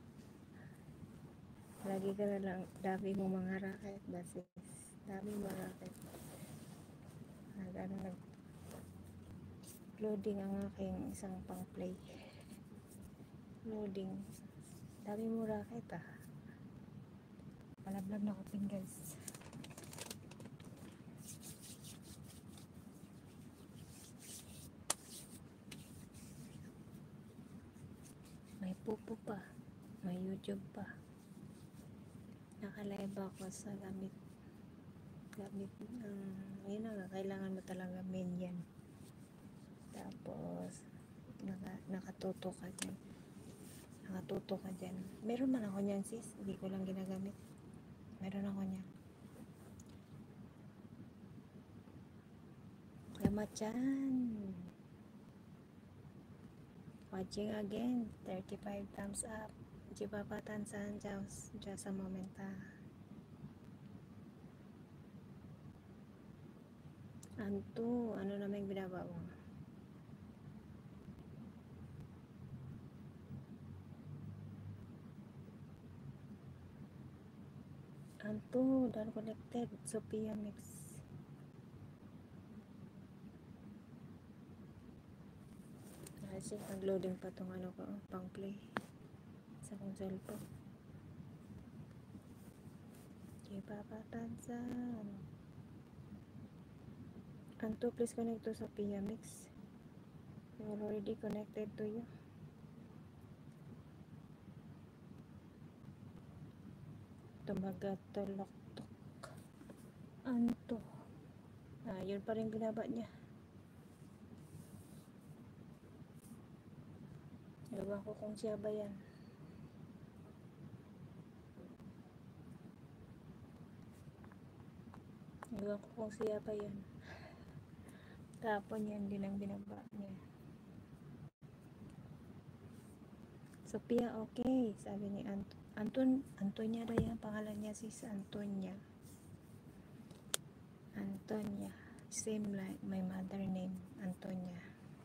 Lagi ka na lang, dami mo mga racket, basis. Dami mo racket. Nag, ano, nag, loading ang aking isang pang play. Loading. Dami mo racket ah. Palablag na ko guys. May Pupo pa. May YouTube pa. Naka-live ako sa gamit gamit um, yun na, kailangan mo talaga main yan. Tapos naka, nakatuto ka dyan. Nakatuto ka dyan. Meron man ako nyan sis. Hindi ko lang ginagamit. Meron ako nyan. Yamachan. Watching again. thirty-five thumbs up. Jibabatan saan Jaws dyan sa momenta. Anto, ano naman yung binaba mo? Anto, done connected. Sophia Mix. Kasi nag-loading pa tong ano ko, pang play. Sa kong cellphone. Jibabatan saan. Anto, please connect to Sophia Mix. I'm already connected to you. Tumagatolok-tok. Anto. Ah, yun pa rin binaba niya. Ewan ko kung siya ba yan. Ewan ko kung siya ba yan. Tapon yan din ang binaba niya. Sophia, okay. Sabi ni Anton. Anton, Antonia daw yan. Pangalan niya sis Antonia. Antonia. Same like my mother name, Antonia.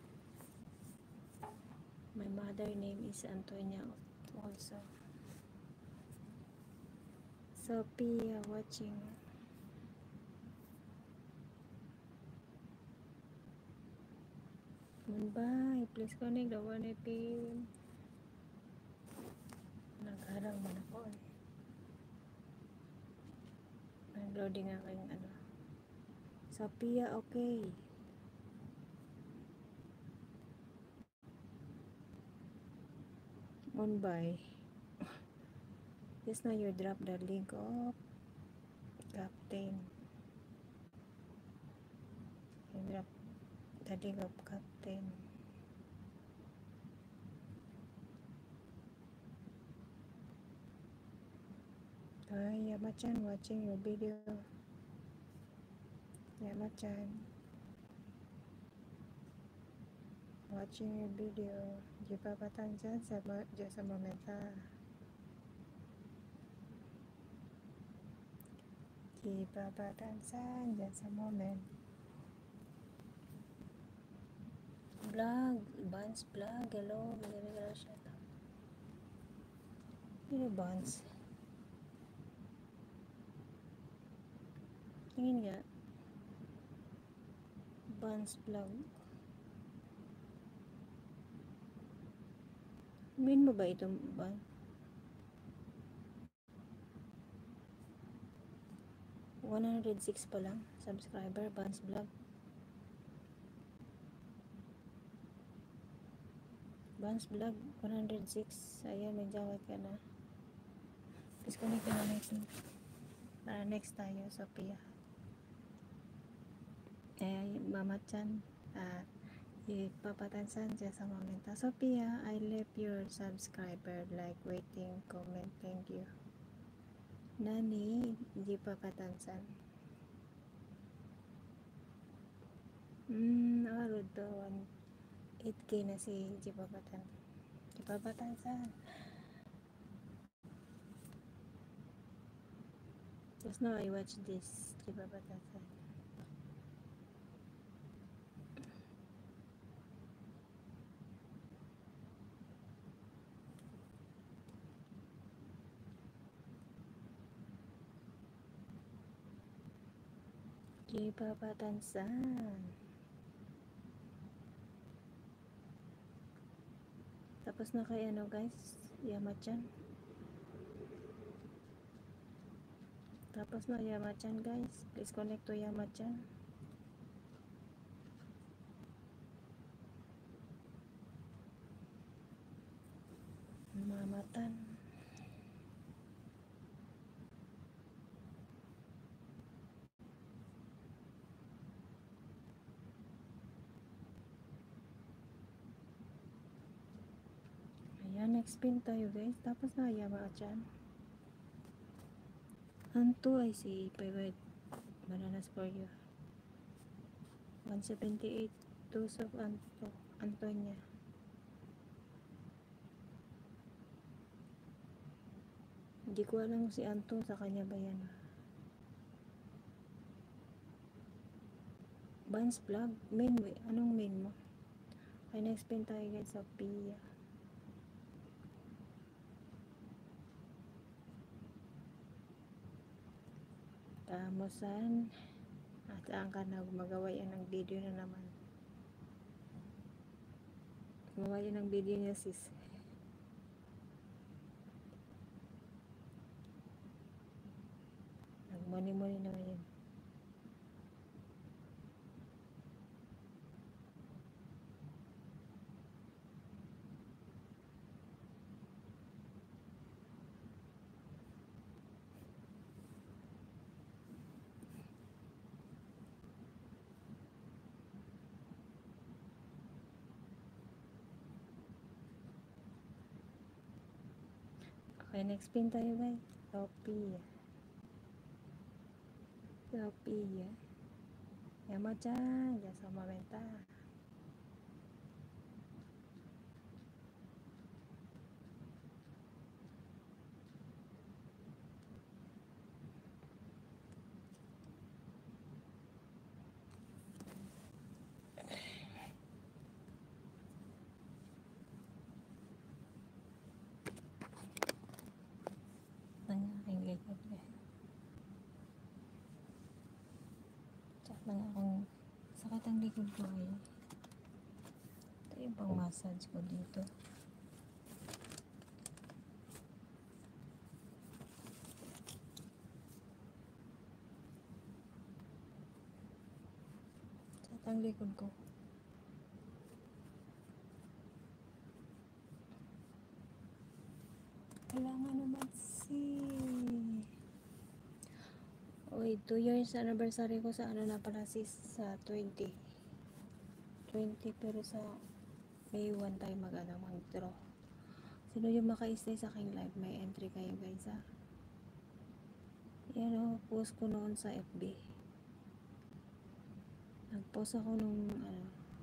My mother name is Antonia also. Sophia watching. Mumbai, please connect the one pin. Nagharang man ako eh. Nag-loading ako yung ano. Sophia, okay. Mumbai. Just now you drop the link of Captain. You drop the link of Captain. Hi, Yamachan, watching your video. Yamachan, watching your video. Jibabatan dyan sa, dyan sa momenta. Jibabatan dyan sa moment. Vlog, Bans vlog, hello, bigay-bigay siya. Ano Bans? Tingin nga. Bans vlog. Min mo ba itong Bans? one hundred six pa lang subscriber, Bans vlog. Bans vlog, one hundred six. Ayan, may jawat ka na. Please connect ka na natin. Para next tayo, Sophia. Eh, Mama Chan, ah, ipapatansan siya sa momenta. Sophia, I left your subscriber, like, waiting, comment, thank you. Nani, di papatansan. Hmm, arod to, eight K na si Jipapatan. Jipapatansan. Just now I watch this, Jipapatansan. Di papatansan. Tapos na kay ano guys, Yamachan. Tapos na Yamachan guys. Please connect to Yamachan. Mamatan. Ayan, next pin tayo guys. Tapos na Yamachan. Anto ay si favorite bananas for you. one seventy-eight dos of Anto. Antonia. Hindi ko alam si Anto sa kanya ba yan. Vans vlog. Main way. Anong main mo? Ay, next pin tayo guys sa Pia. Kamusan? At saan ka na gumagawa yan ng video na naman? Gumawa yan ng video niya sis. Nagmuni-muni naman yun. Okay, next pin tayo guys. Sophia. Sophia. Yamachan. Ya sama benta. Ang aking likod guys. Chat lang akong sakit ang likod ko eh. Ito yung pang massage ko dito. Chat ang likod ko. Kailangan naman si... Uy, two years anniversary ko sa ano na pala sis, sa twenty. twenty pero sa May one tayo mag-ano, mag-draw. Sino yung maka-stay sa aking live? May entry kayo guys ha. Yan o, post ko noon sa F B. Nag-post ako nung ano,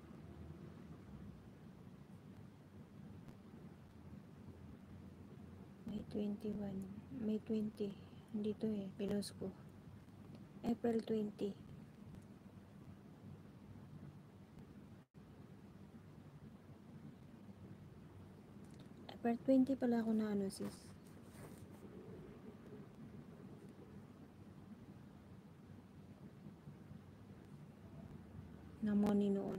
May twenty-one, May twenty. Dito eh, pinost ko. April twenty. April twenty pala ako na ano sis. Na money noon.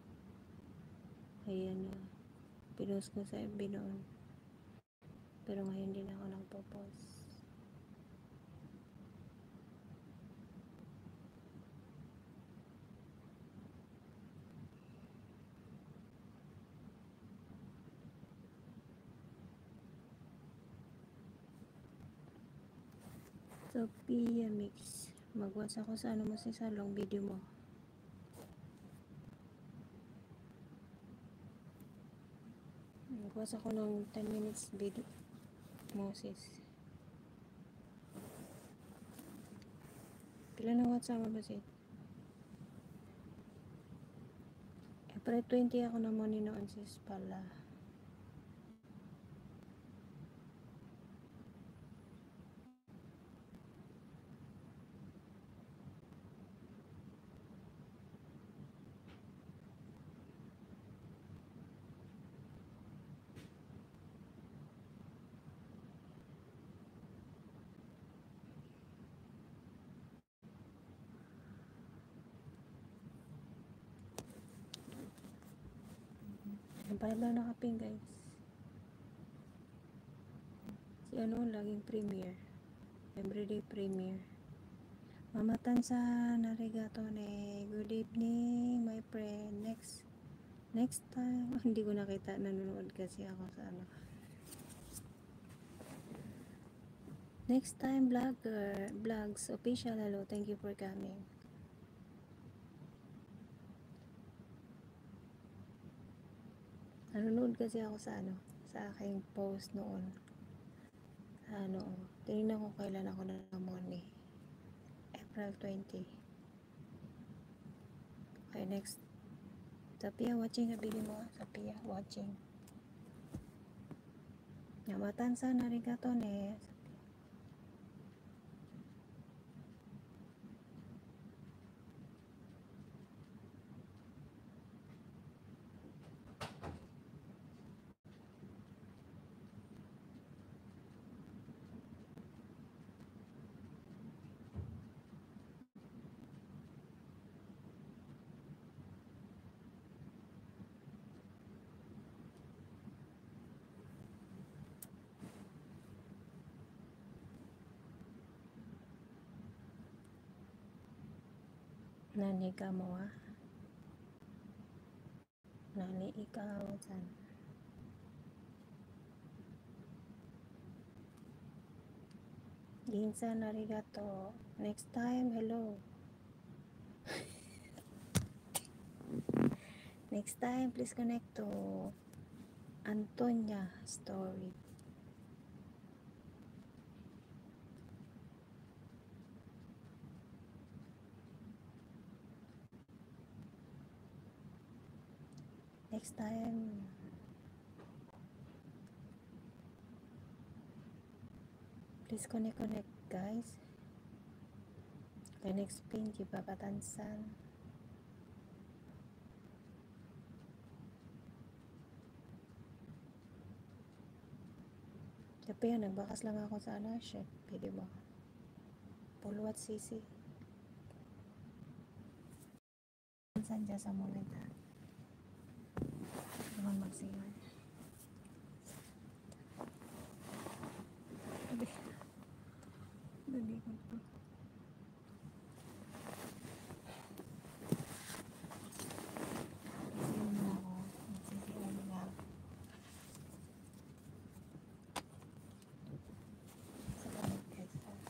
Ayan na. Pinost ko sa F B noon. Pero ngayon din ako nagpo-post. Sophia Mix. Mag-watch ako sa ano mo si sa long video mo. Mag-watch ako ng ten minutes video. Moses. Pila na WhatsApp mo ba siya? April twenty ako na money noon sis pala. Yan pala lang nakaping guys. Si ano, laging premiere. Everyday premiere. Mama Tansa, narigato ne. Good evening, my friend. Next, next time. Oh, hindi ko nakita. Nanonood kasi ako sa ano. Next time, vlogger. Vlogs, official. Hello, thank you for coming. Nanonood kasi ako sa ano, sa aking post noon. Sa ano, tinignan ko kailan ako namon eh. April twentieth. Okay, next. Sophia, watching a video mo. Sophia, watching. Yamatan sa narigato ne. Nani ka mo ah. Nani ikaw san. Ginsan arigato. Next time, hello. Next time, please connect to Antonia story. Next time. Please connect connect guys. Okay, next pin, Kipapatansan. Tapi yan, nagbakas lang ako sa ano, chef. Pwede ba? Pulwat sisi. Saan dyan sa moment ha? Naman magsiyan. Dali. Dali ko po. Magsiyan na ako. Magsisiyan na ako. Salamat guys.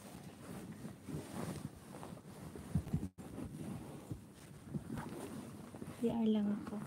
D R lang ako.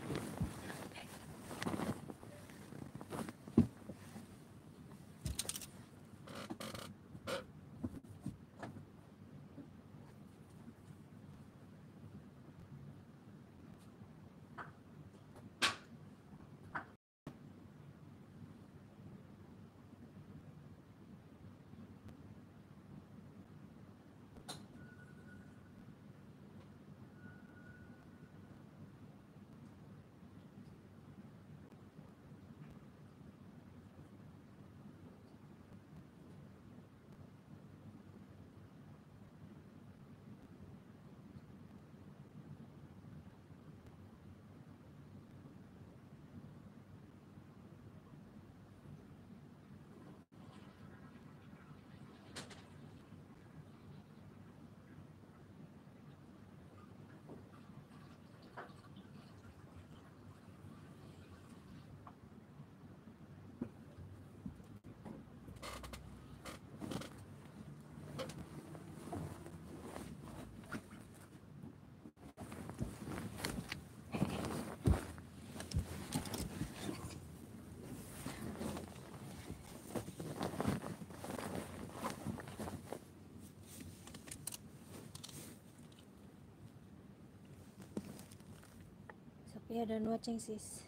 Sophia, done watching sis.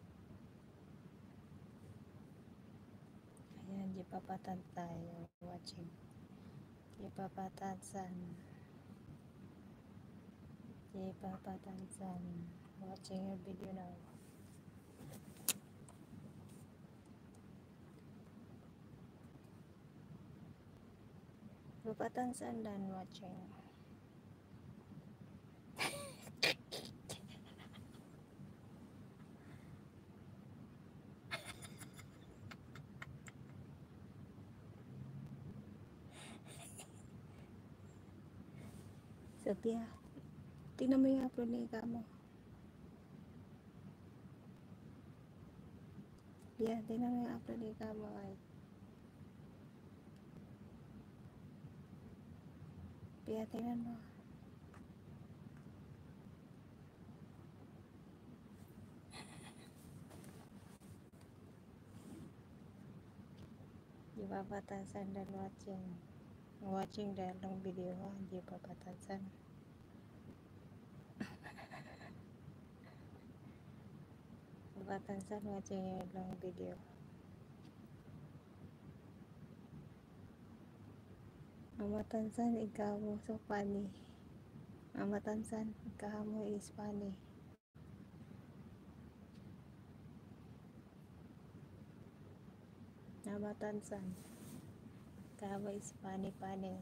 Ayan, di papatan tayo watching. Di papatansan. Di papatansan. Watching your video now. Papatansan done watching. Ito, Pia. Tingnan mo yung upload ni Ika mo. Pia, tingnan mo yung upload ni Ika mo. Ay. Pia, tingnan mo. Di ba batasan dan watching? Watching the long video, di ba batasan? Batasan watching yung long video. Amatansan, ikaw mo so funny. Amatansan, ikaw mo is funny. Amatansan, ikaw mo is funny funny.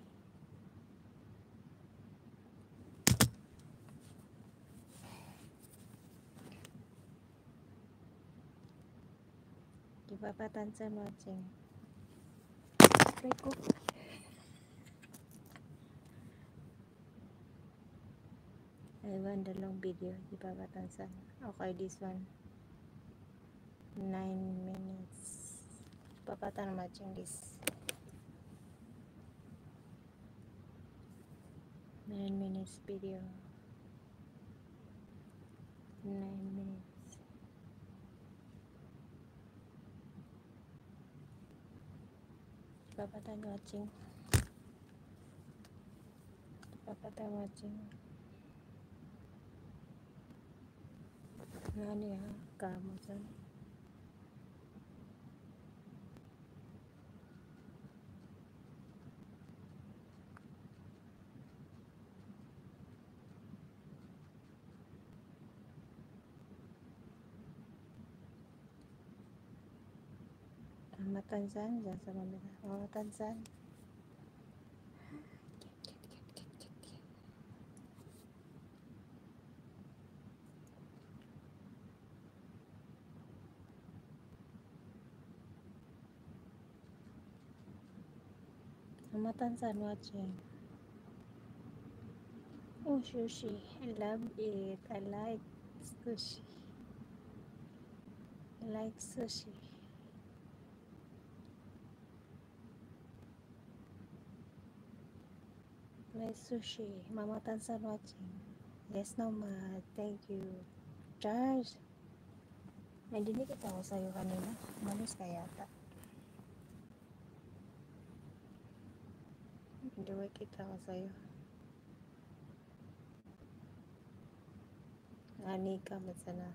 Di ba Patansan watching? Try ko. I want the long video. Di ba Patansan? Okay, this one. Nine minutes. Papatan watching this. Nine minutes video. Nine minutes. Papatan watching. Papatan watching. Ano ya? Kamu san. Matansan, dyan sa mamila. Matansan. Matansan watching. Oh, sushi. I love it. I like sushi. I like sushi. Like sushi. Mama Tansan watching. Yes, no, ma. Thank you. Charles. Nandinig kita ako sa'yo kanina. Malis ka yata. Hindi kita ako sa'yo. Ani ka ba sana?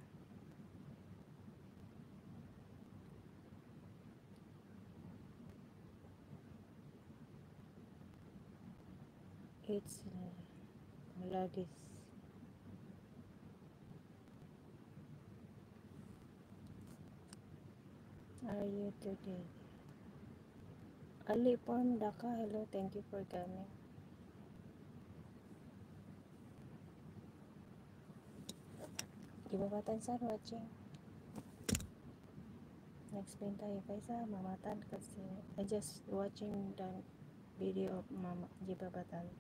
It's uh, Gladys. Are you today? Ali from Dhaka. Hello, thank you for coming. Di ba Patansan watching? Explain tayo guys ha, mamatan kasi I just watching the video of Mama Jiba Batan.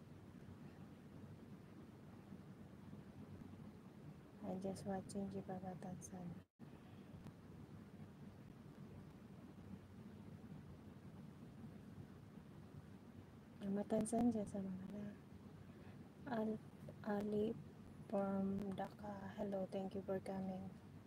I just watching Jiba Batan san. Matansan dyan sa mga Al Ali from Dhaka. Hello, thank you for coming.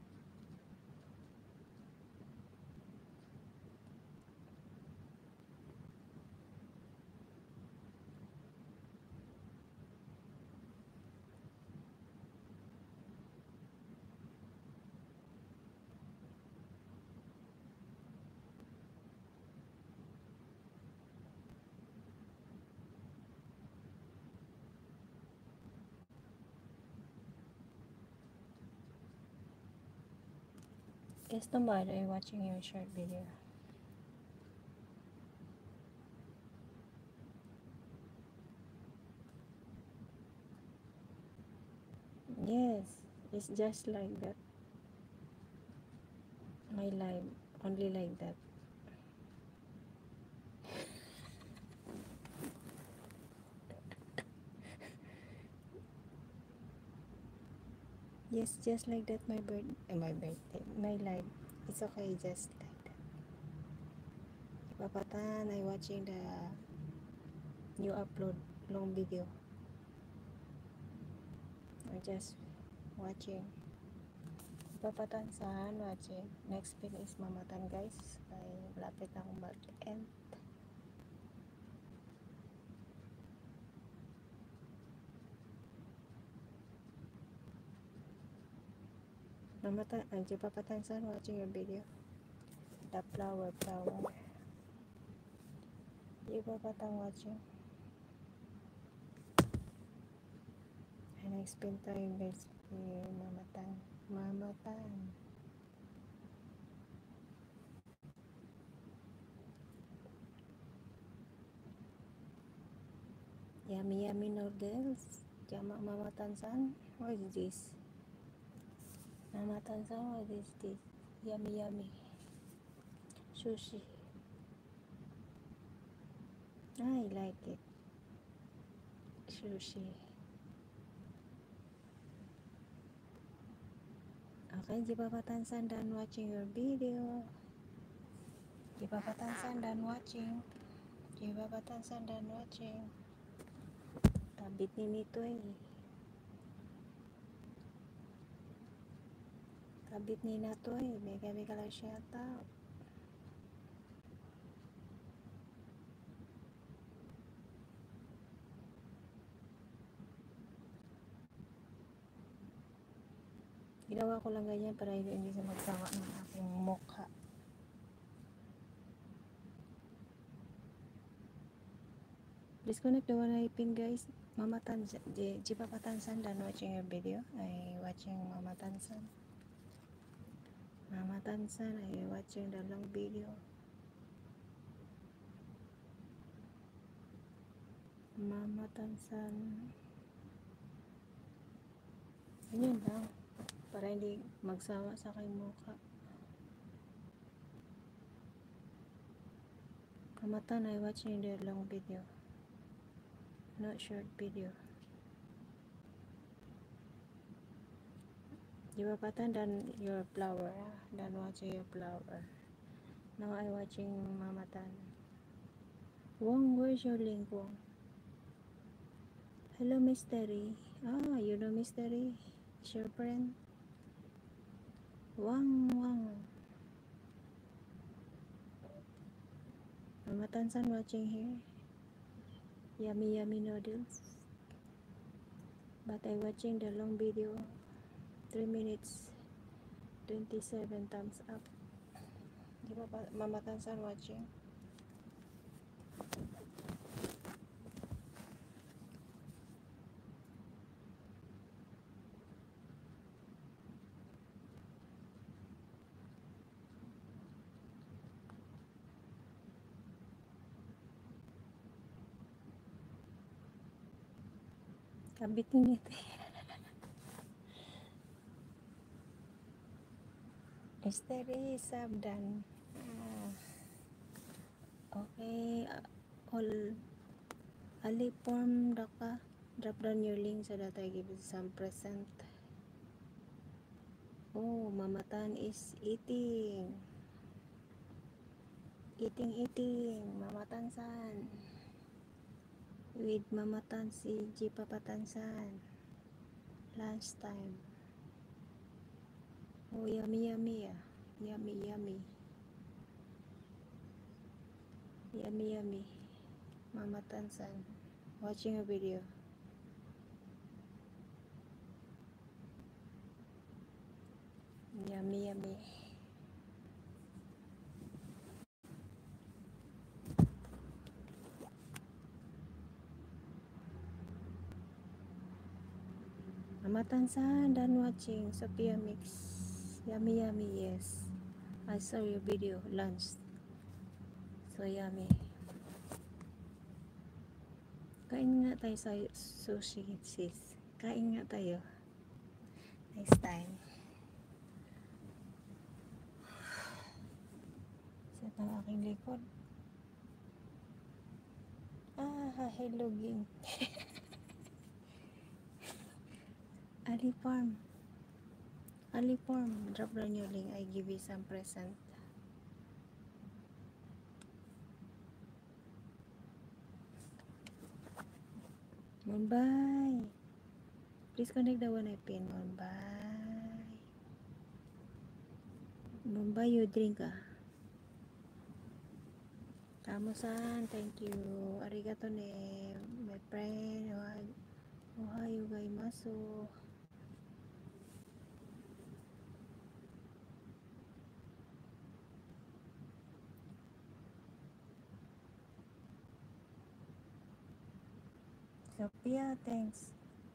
Yes, Tombad, are you watching your short video? Yes, it's just like that. My life, only like that. Yes, just like that, my birth, eh, my birthday, my life. It's okay, just like that. Papatan, I watching the new upload long video. I just watching. Papatan saan watching. Next pin is Mamatan, guys. Ay lapit na akong mag-end. Mamatan, ay Papatan saan watching your video. The flower, flower. You Papatan watching. And next pin tayo guys. Mamatan. Mamatan. Yummy yummy noodles. Jama Mama Tansan. What is this? Mama Tansan, what is this? Yummy yummy. Sushi. I like it. Sushi. Okay, Jipapa Tansan done watching your video. Jipapa Tansan done watching. Jipapa Tansan done watching. Tabit ni nito eh. Tabit ni na to eh. Mega mega lang siya tao. Ginawa ko lang ganyan para hindi hindi siya magsawa ng aking mukha. Please connect the one I pin, guys. Mama Tansan, Jipapa Tansan done watching your video. I watching Mama Tansan. Mama Tansan, I watching the long video. Mama Tansan. Ganyan lang. Para hindi magsawa sa aking mukha. Mama Tan, I watching the long video. Not short video. Jipapa Tan done your flower. Done watching your flower. Now I watching Mama Tan. Wong, where's your link, Wong? Hello, Mystery. Ah, you know Mystery? It's your friend? Wang, Wang. Mama Tansan watching here. Yummy, yummy noodles. But I watching the long video. three minutes, twenty-seven thumbs up. Di ba Mama Tansan watching? Kabit ni nito. Mystery sabdan. Ah. Okay. Uh, all Ali form daka. Drop down your link so that I give you some present. Oh, Mama Tan is eating. Eating, eating. Mama Tansan. With Mama Tan si Jipapa Tansan. Lunch time. Oh, yummy, yummy. Ah. Yummy, yummy. Yummy, yummy. Mama Tansan. Watching a video. Yummy, yummy. Mama Tansan done watching Sophia Mix. Yummy, yummy, yes. I saw your video, lunch. So yummy. Kain nga tayo sa sushi, sis. Kain nga tayo. Next time. Sa ang aking likod. Ah, hello, Ging. Ali Farm. Ali form, drop down your link. I give you some present. Mumbai. Please connect the one I pin. Mumbai. Mumbai, you drink ah. Tamo-san, thank you. Arigato ne, my friend. Ohayo gozaimasu. Sophia, thanks.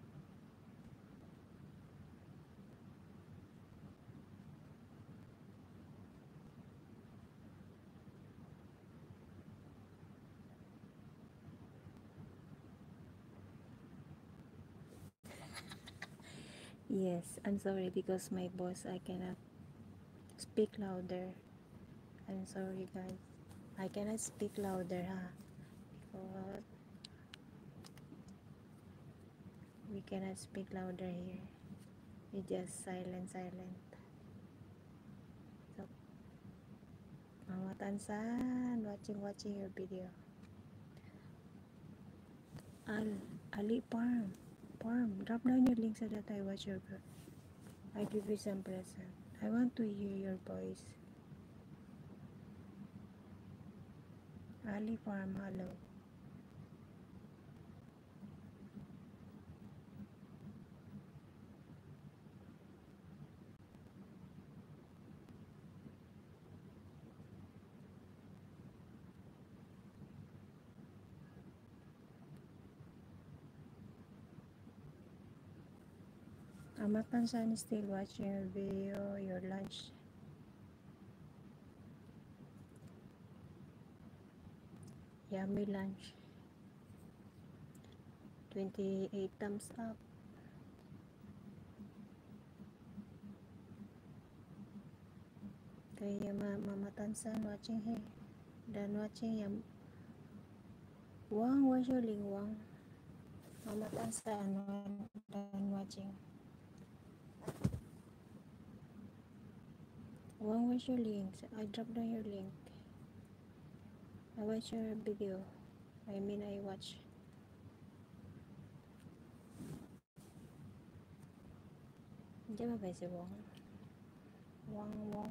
Yes, I'm sorry because my voice I cannot speak louder. I'm sorry guys. I cannot speak louder, huh? Because we cannot speak louder here. We just silent, silent. So, Mama Tansan, watching, watching your video. Al, Ali Farm, Farm, drop down your link so that I watch your video. I give you some present. I want to hear your voice. Ali Farm, hello. Amatan-san is still watching your video, your lunch. Yummy lunch. twenty-eight thumbs up. Kaya Mama Tansan watching here. Done watching Yam. Wang, what's your link, Wang? Mama Tansan done watching. Wang, what's your link? I dropped down your link. I watch your video. I mean I watch. Diyan ba si Wang? Wang, Wang.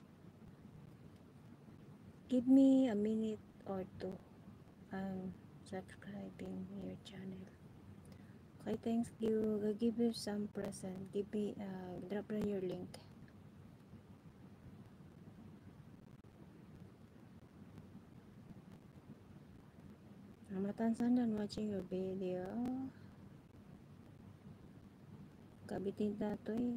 Give me a minute or two. I'm subscribing your channel. Okay, thanks you. I'll give you some present. Give me, uh, drop down your link. Amatan-san done watching your video. Kabitin tato eh.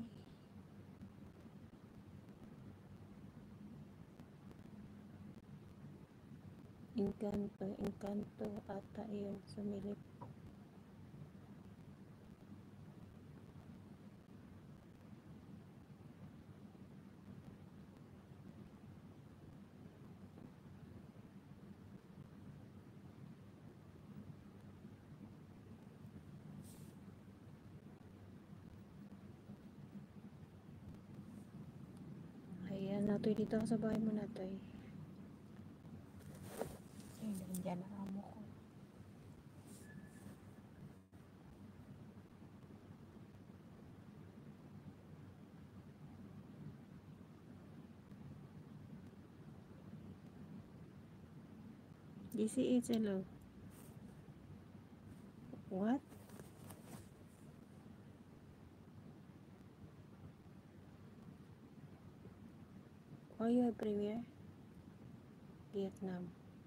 Encanto, Encanto ata yun sumilip. Ayan, natoy dito ako sa bahay mo natoy. Ay, nandiyan na amo ko. D C H, hello. What? Oh, you have premiere? Vietnam.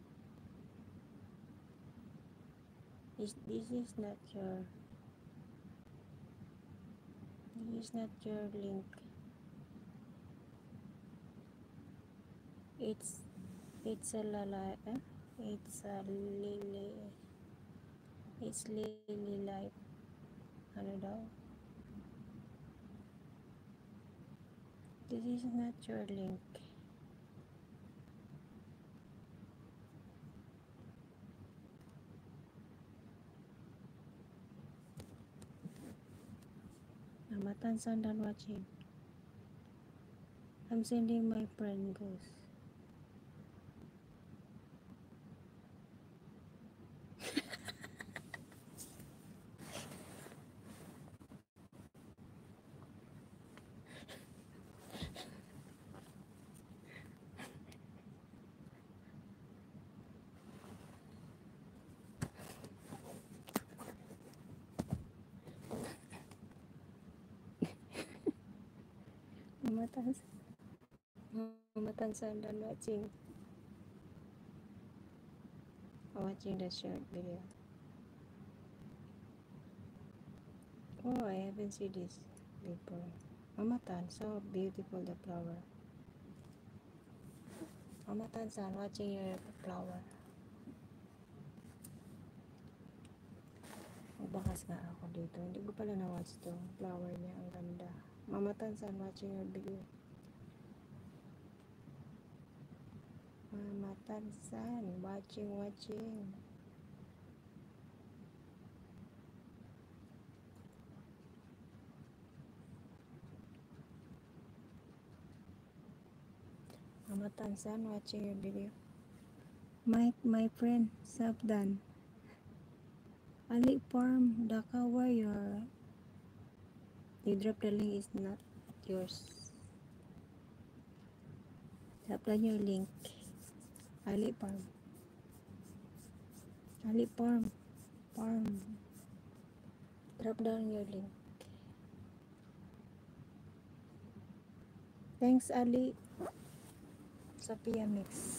This, this is not your this is not your link. It's it's a lala eh? It's a lily it's lily light. Ano daw? This is not your link. Amatan-san done watching. I'm sending my friend goes. Mama Tans, Mama Tansan done watching, watching the short video. Oh, I haven't seen this before. Mama Tan, so beautiful the flower. Mama Tansan, watching your flower. Magbakas nga ako dito. Hindi ko pala na-watch to. Flower niya, ang ganda. Mama Tansan, watching your video. Mama Tansan, watching, watching. Mama Tansan, watching your video. Mike, my friend, Sabdan. Ali Farm, Dhaka, where your you drop the link is not yours. Drop down your link. Ali Farm. Ali Farm. Farm. Drop down your link. Thanks, Ali. Sophia Mix.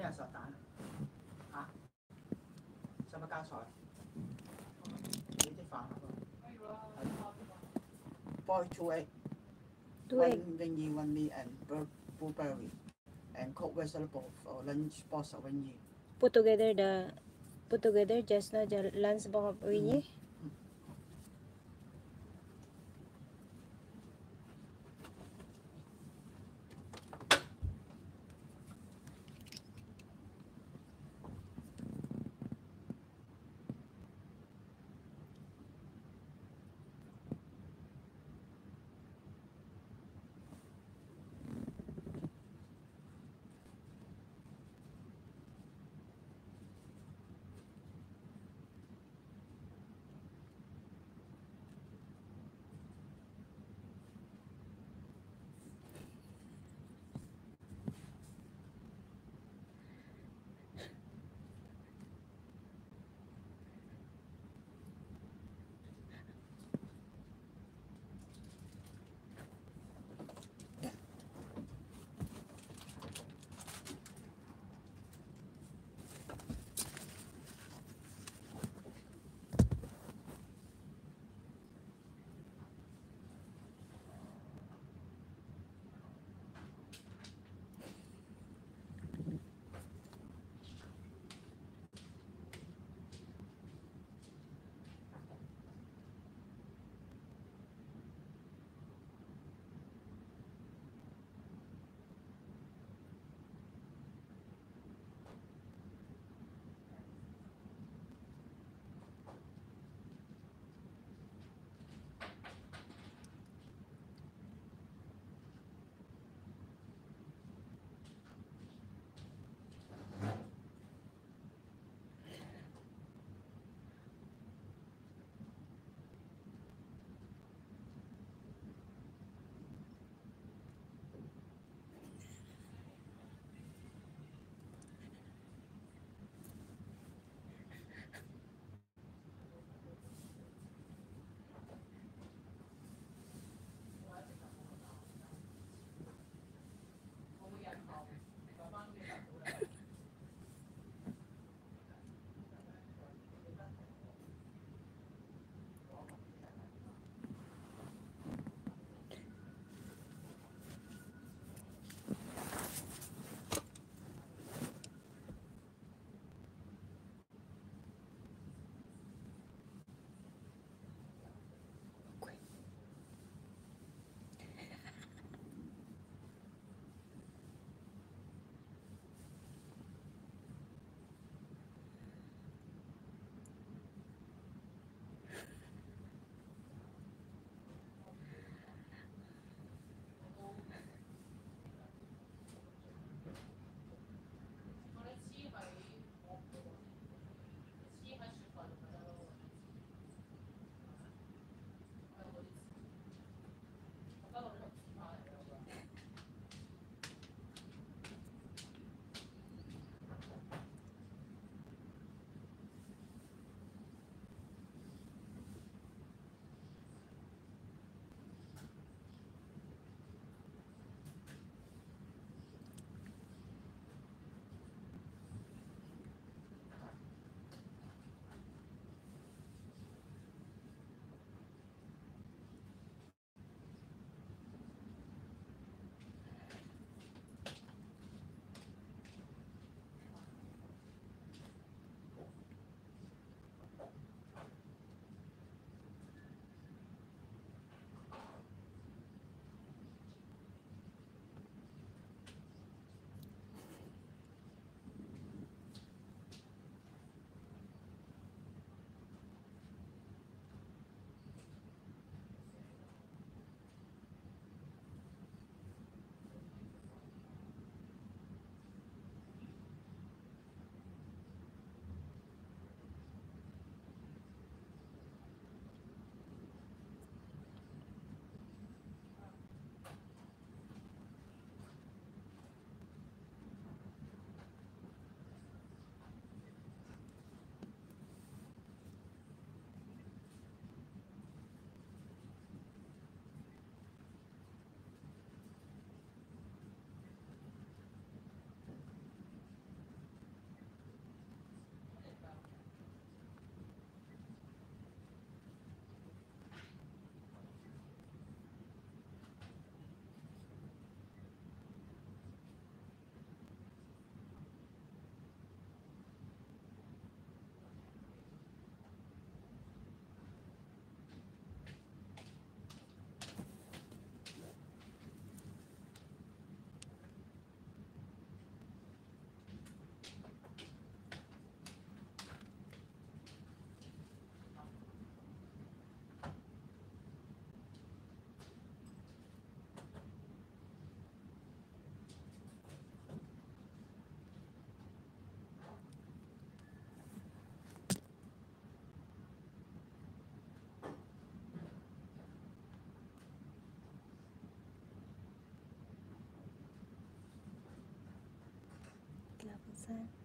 日實彈啊？使乜加菜？你啲飯盒啊？Boil two egg, Two egg. one wingyi, one meat, and bur- blueberry, and cooked vegetable for lunch box of wingyi. Put together the put together just na the lunch box of Winnie. sa